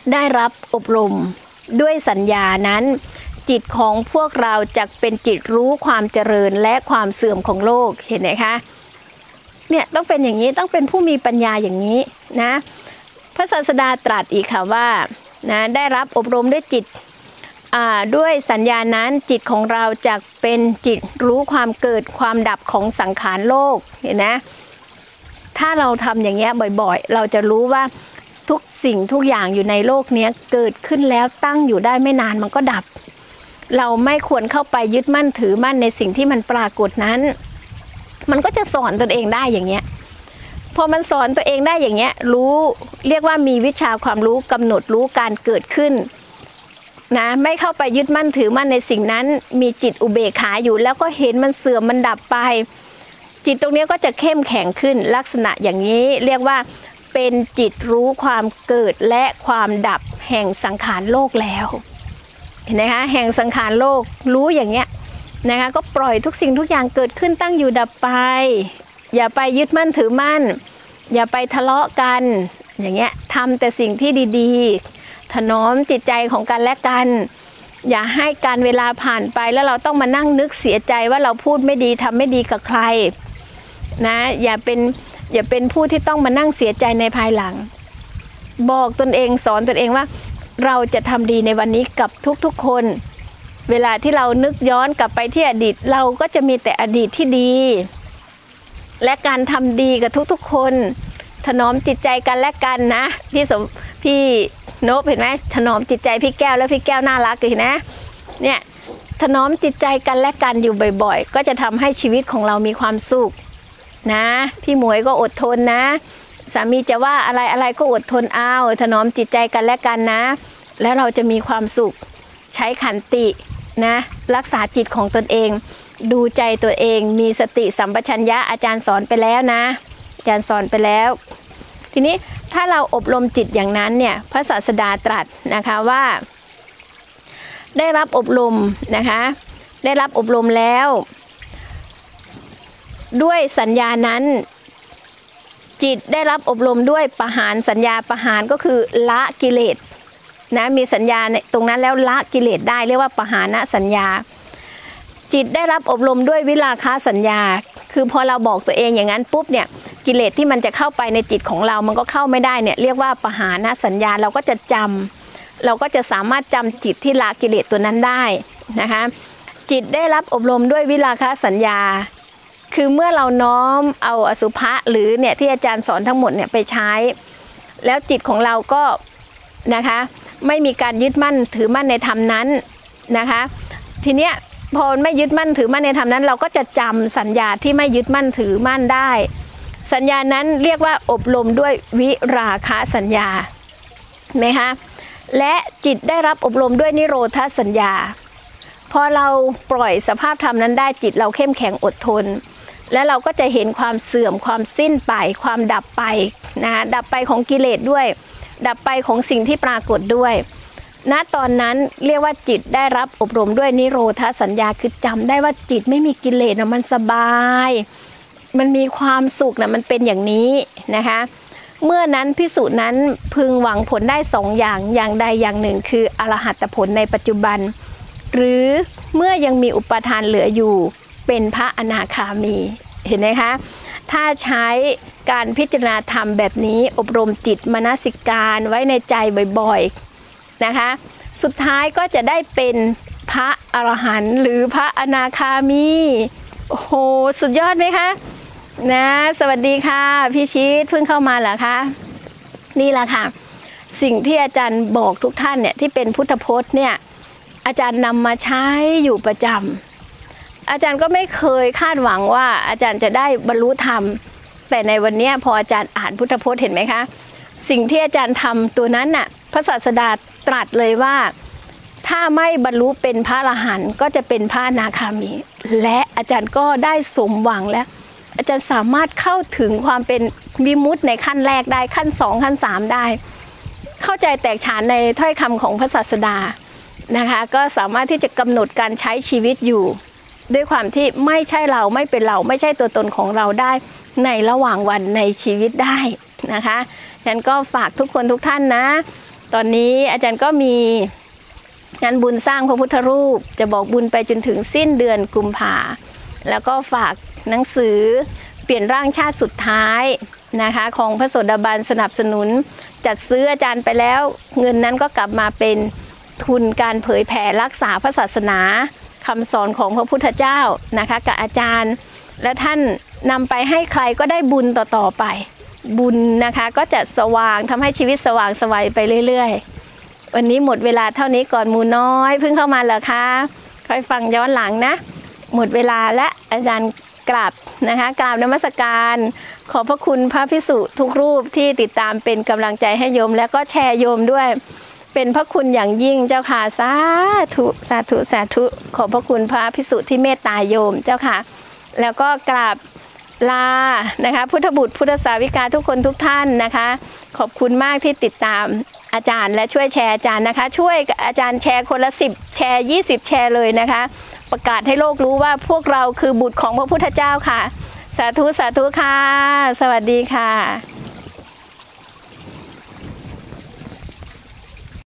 ได้รับอบรมด้วยสัญญานั้นจิตของพวกเราจะเป็นจิตรู้ความเจริญและความเสื่อมของโลกเห็นไหมคะเนี่ยต้องเป็นอย่างนี้ต้องเป็นผู้มีปัญญาอย่างนี้นะพระศาสดาตรัสอีกค่ะว่านะได้รับอบรมด้วยจิตด้วยสัญญานั้นจิตของเราจะเป็นจิตรู้ความเกิดความดับของสังขารโลกเห็นนะถ้าเราทำอย่างเงี้ยบ่อยๆเราจะรู้ว่าทุกสิ่งทุกอย่างอยู่ในโลกนี้เกิดขึ้นแล้วตั้งอยู่ได้ไม่นานมันก็ดับเราไม่ควรเข้าไปยึดมั่นถือมั่นในสิ่งที่มันปรากฏนั้นมันก็จะสอนตนเองได้อย่างเงี้ยพอมันสอนตัวเองได้อย่างเงี้ยรู้เรียกว่ามีวิชาความรู้กำหนดรู้การเกิดขึ้นนะไม่เข้าไปยึดมั่นถือมั่นในสิ่งนั้นมีจิตอุเบกขาอยู่แล้วก็เห็นมันเสื่อมมันดับไปจิตตรงนี้ก็จะเข้มแข็งขึ้นลักษณะอย่างนี้เรียกว่าเป็นจิตรู้ความเกิดและความดับแห่งสังขารโลกแล้วเห็นไหมคะแห่งสังขารโลกรู้อย่างเงี้ยนะคะก็ปล่อยทุกสิ่งทุกอย่างเกิดขึ้นตั้งอยู่ดับไปอย่าไปยึดมั่นถือมั่นอย่าไปทะเลาะกันอย่างเงี้ยทำแต่สิ่งที่ดีๆถนอมจิตใจของกันและกันอย่าให้การเวลาผ่านไปแล้วเราต้องมานั่งนึกเสียใจว่าเราพูดไม่ดีทำไม่ดีกับใครนะอย่าเป็นผู้ที่ต้องมานั่งเสียใจในภายหลังบอกตนเองสอนตนเองว่าเราจะทำดีในวันนี้กับทุกๆคนเวลาที่เรานึกย้อนกลับไปที่อดีตเราก็จะมีแต่อดีตที่ดีและการทำดีกับทุกๆคนถนอมจิตใจกันและกันนะพี่โนบเห็นไหมถนอมจิตใจพี่แก้วแล้วพี่แก้วน่ารักเลยนะเนี่ยถนอมจิตใจกันและกันอยู่บ่อยๆก็จะทำให้ชีวิตของเรามีความสุขนะพี่หมวยก็อดทนนะสามีจะว่าอะไรก็อดทนเอาถนอมจิตใจกันและกันนะแล้วเราจะมีความสุขใช้ขันตินะรักษาจิตของตนเองดูใจตัวเองมีสติสัมปชัญญะอาจารย์สอนไปแล้วนะอาจารย์สอนไปแล้วทีนี้ถ้าเราอบรมจิตอย่างนั้นเนี่ยพระศาสดาตรัสนะคะว่าได้รับอบรมนะคะได้รับอบรมแล้วด้วยสัญญานั้นจิตได้รับอบรมด้วยปหานสัญญาปหานก็คือละกิเลสนะมีสัญญาในตรงนั้นแล้วละกิเลสได้เรียกว่าปหานะสัญญาจิตได้รับอบรมด้วยวิราคะสัญญาคือพอเราบอกตัวเองอย่างนั้นปุ๊บเนี่ยกิเลสที่มันจะเข้าไปในจิตของเรามันก็เข้าไม่ได้เนี่ยเรียกว่าปหานะสัญญาเราก็จะจำเราก็จะสามารถจำจิตที่ละกิเลสตัวนั้นได้นะคะจิตได้รับอบรมด้วยวิราคะสัญญาคือเมื่อเราน้อมเอาอสุภะหรือเนี่ยที่อาจารย์สอนทั้งหมดเนี่ยไปใช้แล้วจิตของเราก็นะคะไม่มีการยึดมั่นถือมั่นในธรรมนั้นนะคะทีเนี้ยพอไม่ยึดมั่นถือมั่นในธรรมนั้นเราก็จะจำสัญญาที่ไม่ยึดมั่นถือมั่นได้สัญญานั้นเรียกว่าอบรมด้วยวิราคะสัญญาไหมคะและจิตได้รับอบรมด้วยนิโรธสัญญาพอเราปล่อยสภาพธรรมนั้นได้จิตเราเข้มแข็งอดทนและเราก็จะเห็นความเสื่อมความสิ้นไปความดับไปนะดับไปของกิเลสด้วยดับไปของสิ่งที่ปรากฏด้วยณตอนนั้นเรียกว่าจิตได้รับอบรมด้วยนิโรธสัญญาคือจำได้ว่าจิตไม่มีกิเลสนะมันสบายมันมีความสุขนะมันเป็นอย่างนี้นะคะเมื่อนั้นภิกษุนั้นพึงหวังผลได้2 อย่างใดอย่างหนึ่งคืออรหัตผลในปัจจุบันหรือเมื่อยังมีอุปทานเหลืออยู่เป็นพระอนาคามีเห็นไหมคะถ้าใช้การพิจารณาธรรมแบบนี้อบรมจิตมนสิการไว้ในใจบ่อยๆนะคะสุดท้ายก็จะได้เป็นพระอรหันต์หรือพระอนาคามีโอ้โหสุดยอดไหมคะนะสวัสดีค่ะพี่ชิดเพิ่งเข้ามาเหรอคะนี่แหละค่ะสิ่งที่อาจารย์บอกทุกท่านเนี่ยที่เป็นพุทธพจน์เนี่ยอาจารย์นำมาใช้อยู่ประจำอาจารย์ก็ไม่เคยคาดหวังว่าอาจารย์จะได้บรรลุธรรมแต่ในวันนี้พออาจารย์อ่านพุทธพจน์เห็นไหมคะสิ่งที่อาจารย์ทำตัวนั้นน่ะพระศาสดาตรัสเลยว่าถ้าไม่บรรลุเป็นพระอรหันต์ก็จะเป็นพระอนาคามีและอาจารย์ก็ได้สมหวังแล้วอาจารย์สามารถเข้าถึงความเป็นวิมุตติในขั้นแรกได้ขั้น2ขั้น3ได้เข้าใจแตกฉานในถ้อยคำของพระศาสดานะคะก็สามารถที่จะกำหนดการใช้ชีวิตอยู่ด้วยความที่ไม่ใช่เราไม่เป็นเราไม่ใช่ตัวตนของเราได้ในระหว่างวันในชีวิตได้นะคะฉะนั้นก็ฝากทุกคนทุกท่านนะตอนนี้อาจารย์ก็มีงานบุญสร้างพระพุทธรูปจะบอกบุญไปจนถึงสิ้นเดือนกุมภาแล้วก็ฝากหนังสือเปลี่ยนร่างชาติสุดท้ายนะคะของพระโสดาบันสนับสนุนจัดซื้ออาจารย์ไปแล้วเงินนั้นก็กลับมาเป็นทุนการเผยแผ่รักษาพระศาสนาคำสอนของพระพุทธเจ้านะคะกับอาจารย์และท่านนำไปให้ใครก็ได้บุญต่อๆไปบุญนะคะก็จะสว่างทำให้ชีวิตสว่างไสวไปเรื่อยๆวันนี้หมดเวลาเท่านี้ก่อนหมูน้อยเพิ่งเข้ามาเหรอคะค่อยฟังย้อนหลังนะหมดเวลาและอาจารย์กราบนะคะกราบนมัสการขอบพระคุณพระภิกษุทุกรูปที่ติดตามเป็นกำลังใจให้โยมแล้วก็แชร์โยมด้วยเป็นพระคุณอย่างยิ่งเจ้าค่ะสาธุสาธุสาธุขอบพระคุณพระภิกษุที่เมตตาโยมเจ้าค่ะแล้วก็กราบลานะคะพุทธบุตรพุทธสาวิกาทุกคนทุกท่านนะคะขอบคุณมากที่ติดตามอาจารย์และช่วยแชร์อาจารย์นะคะช่วยอาจารย์แชร์คนละ10แชร์20แชร์เลยนะคะประกาศให้โลกรู้ว่าพวกเราคือบุตรของพระพุทธเจ้าค่ะสาธุสาธุค่ะสวัสดีค่ะ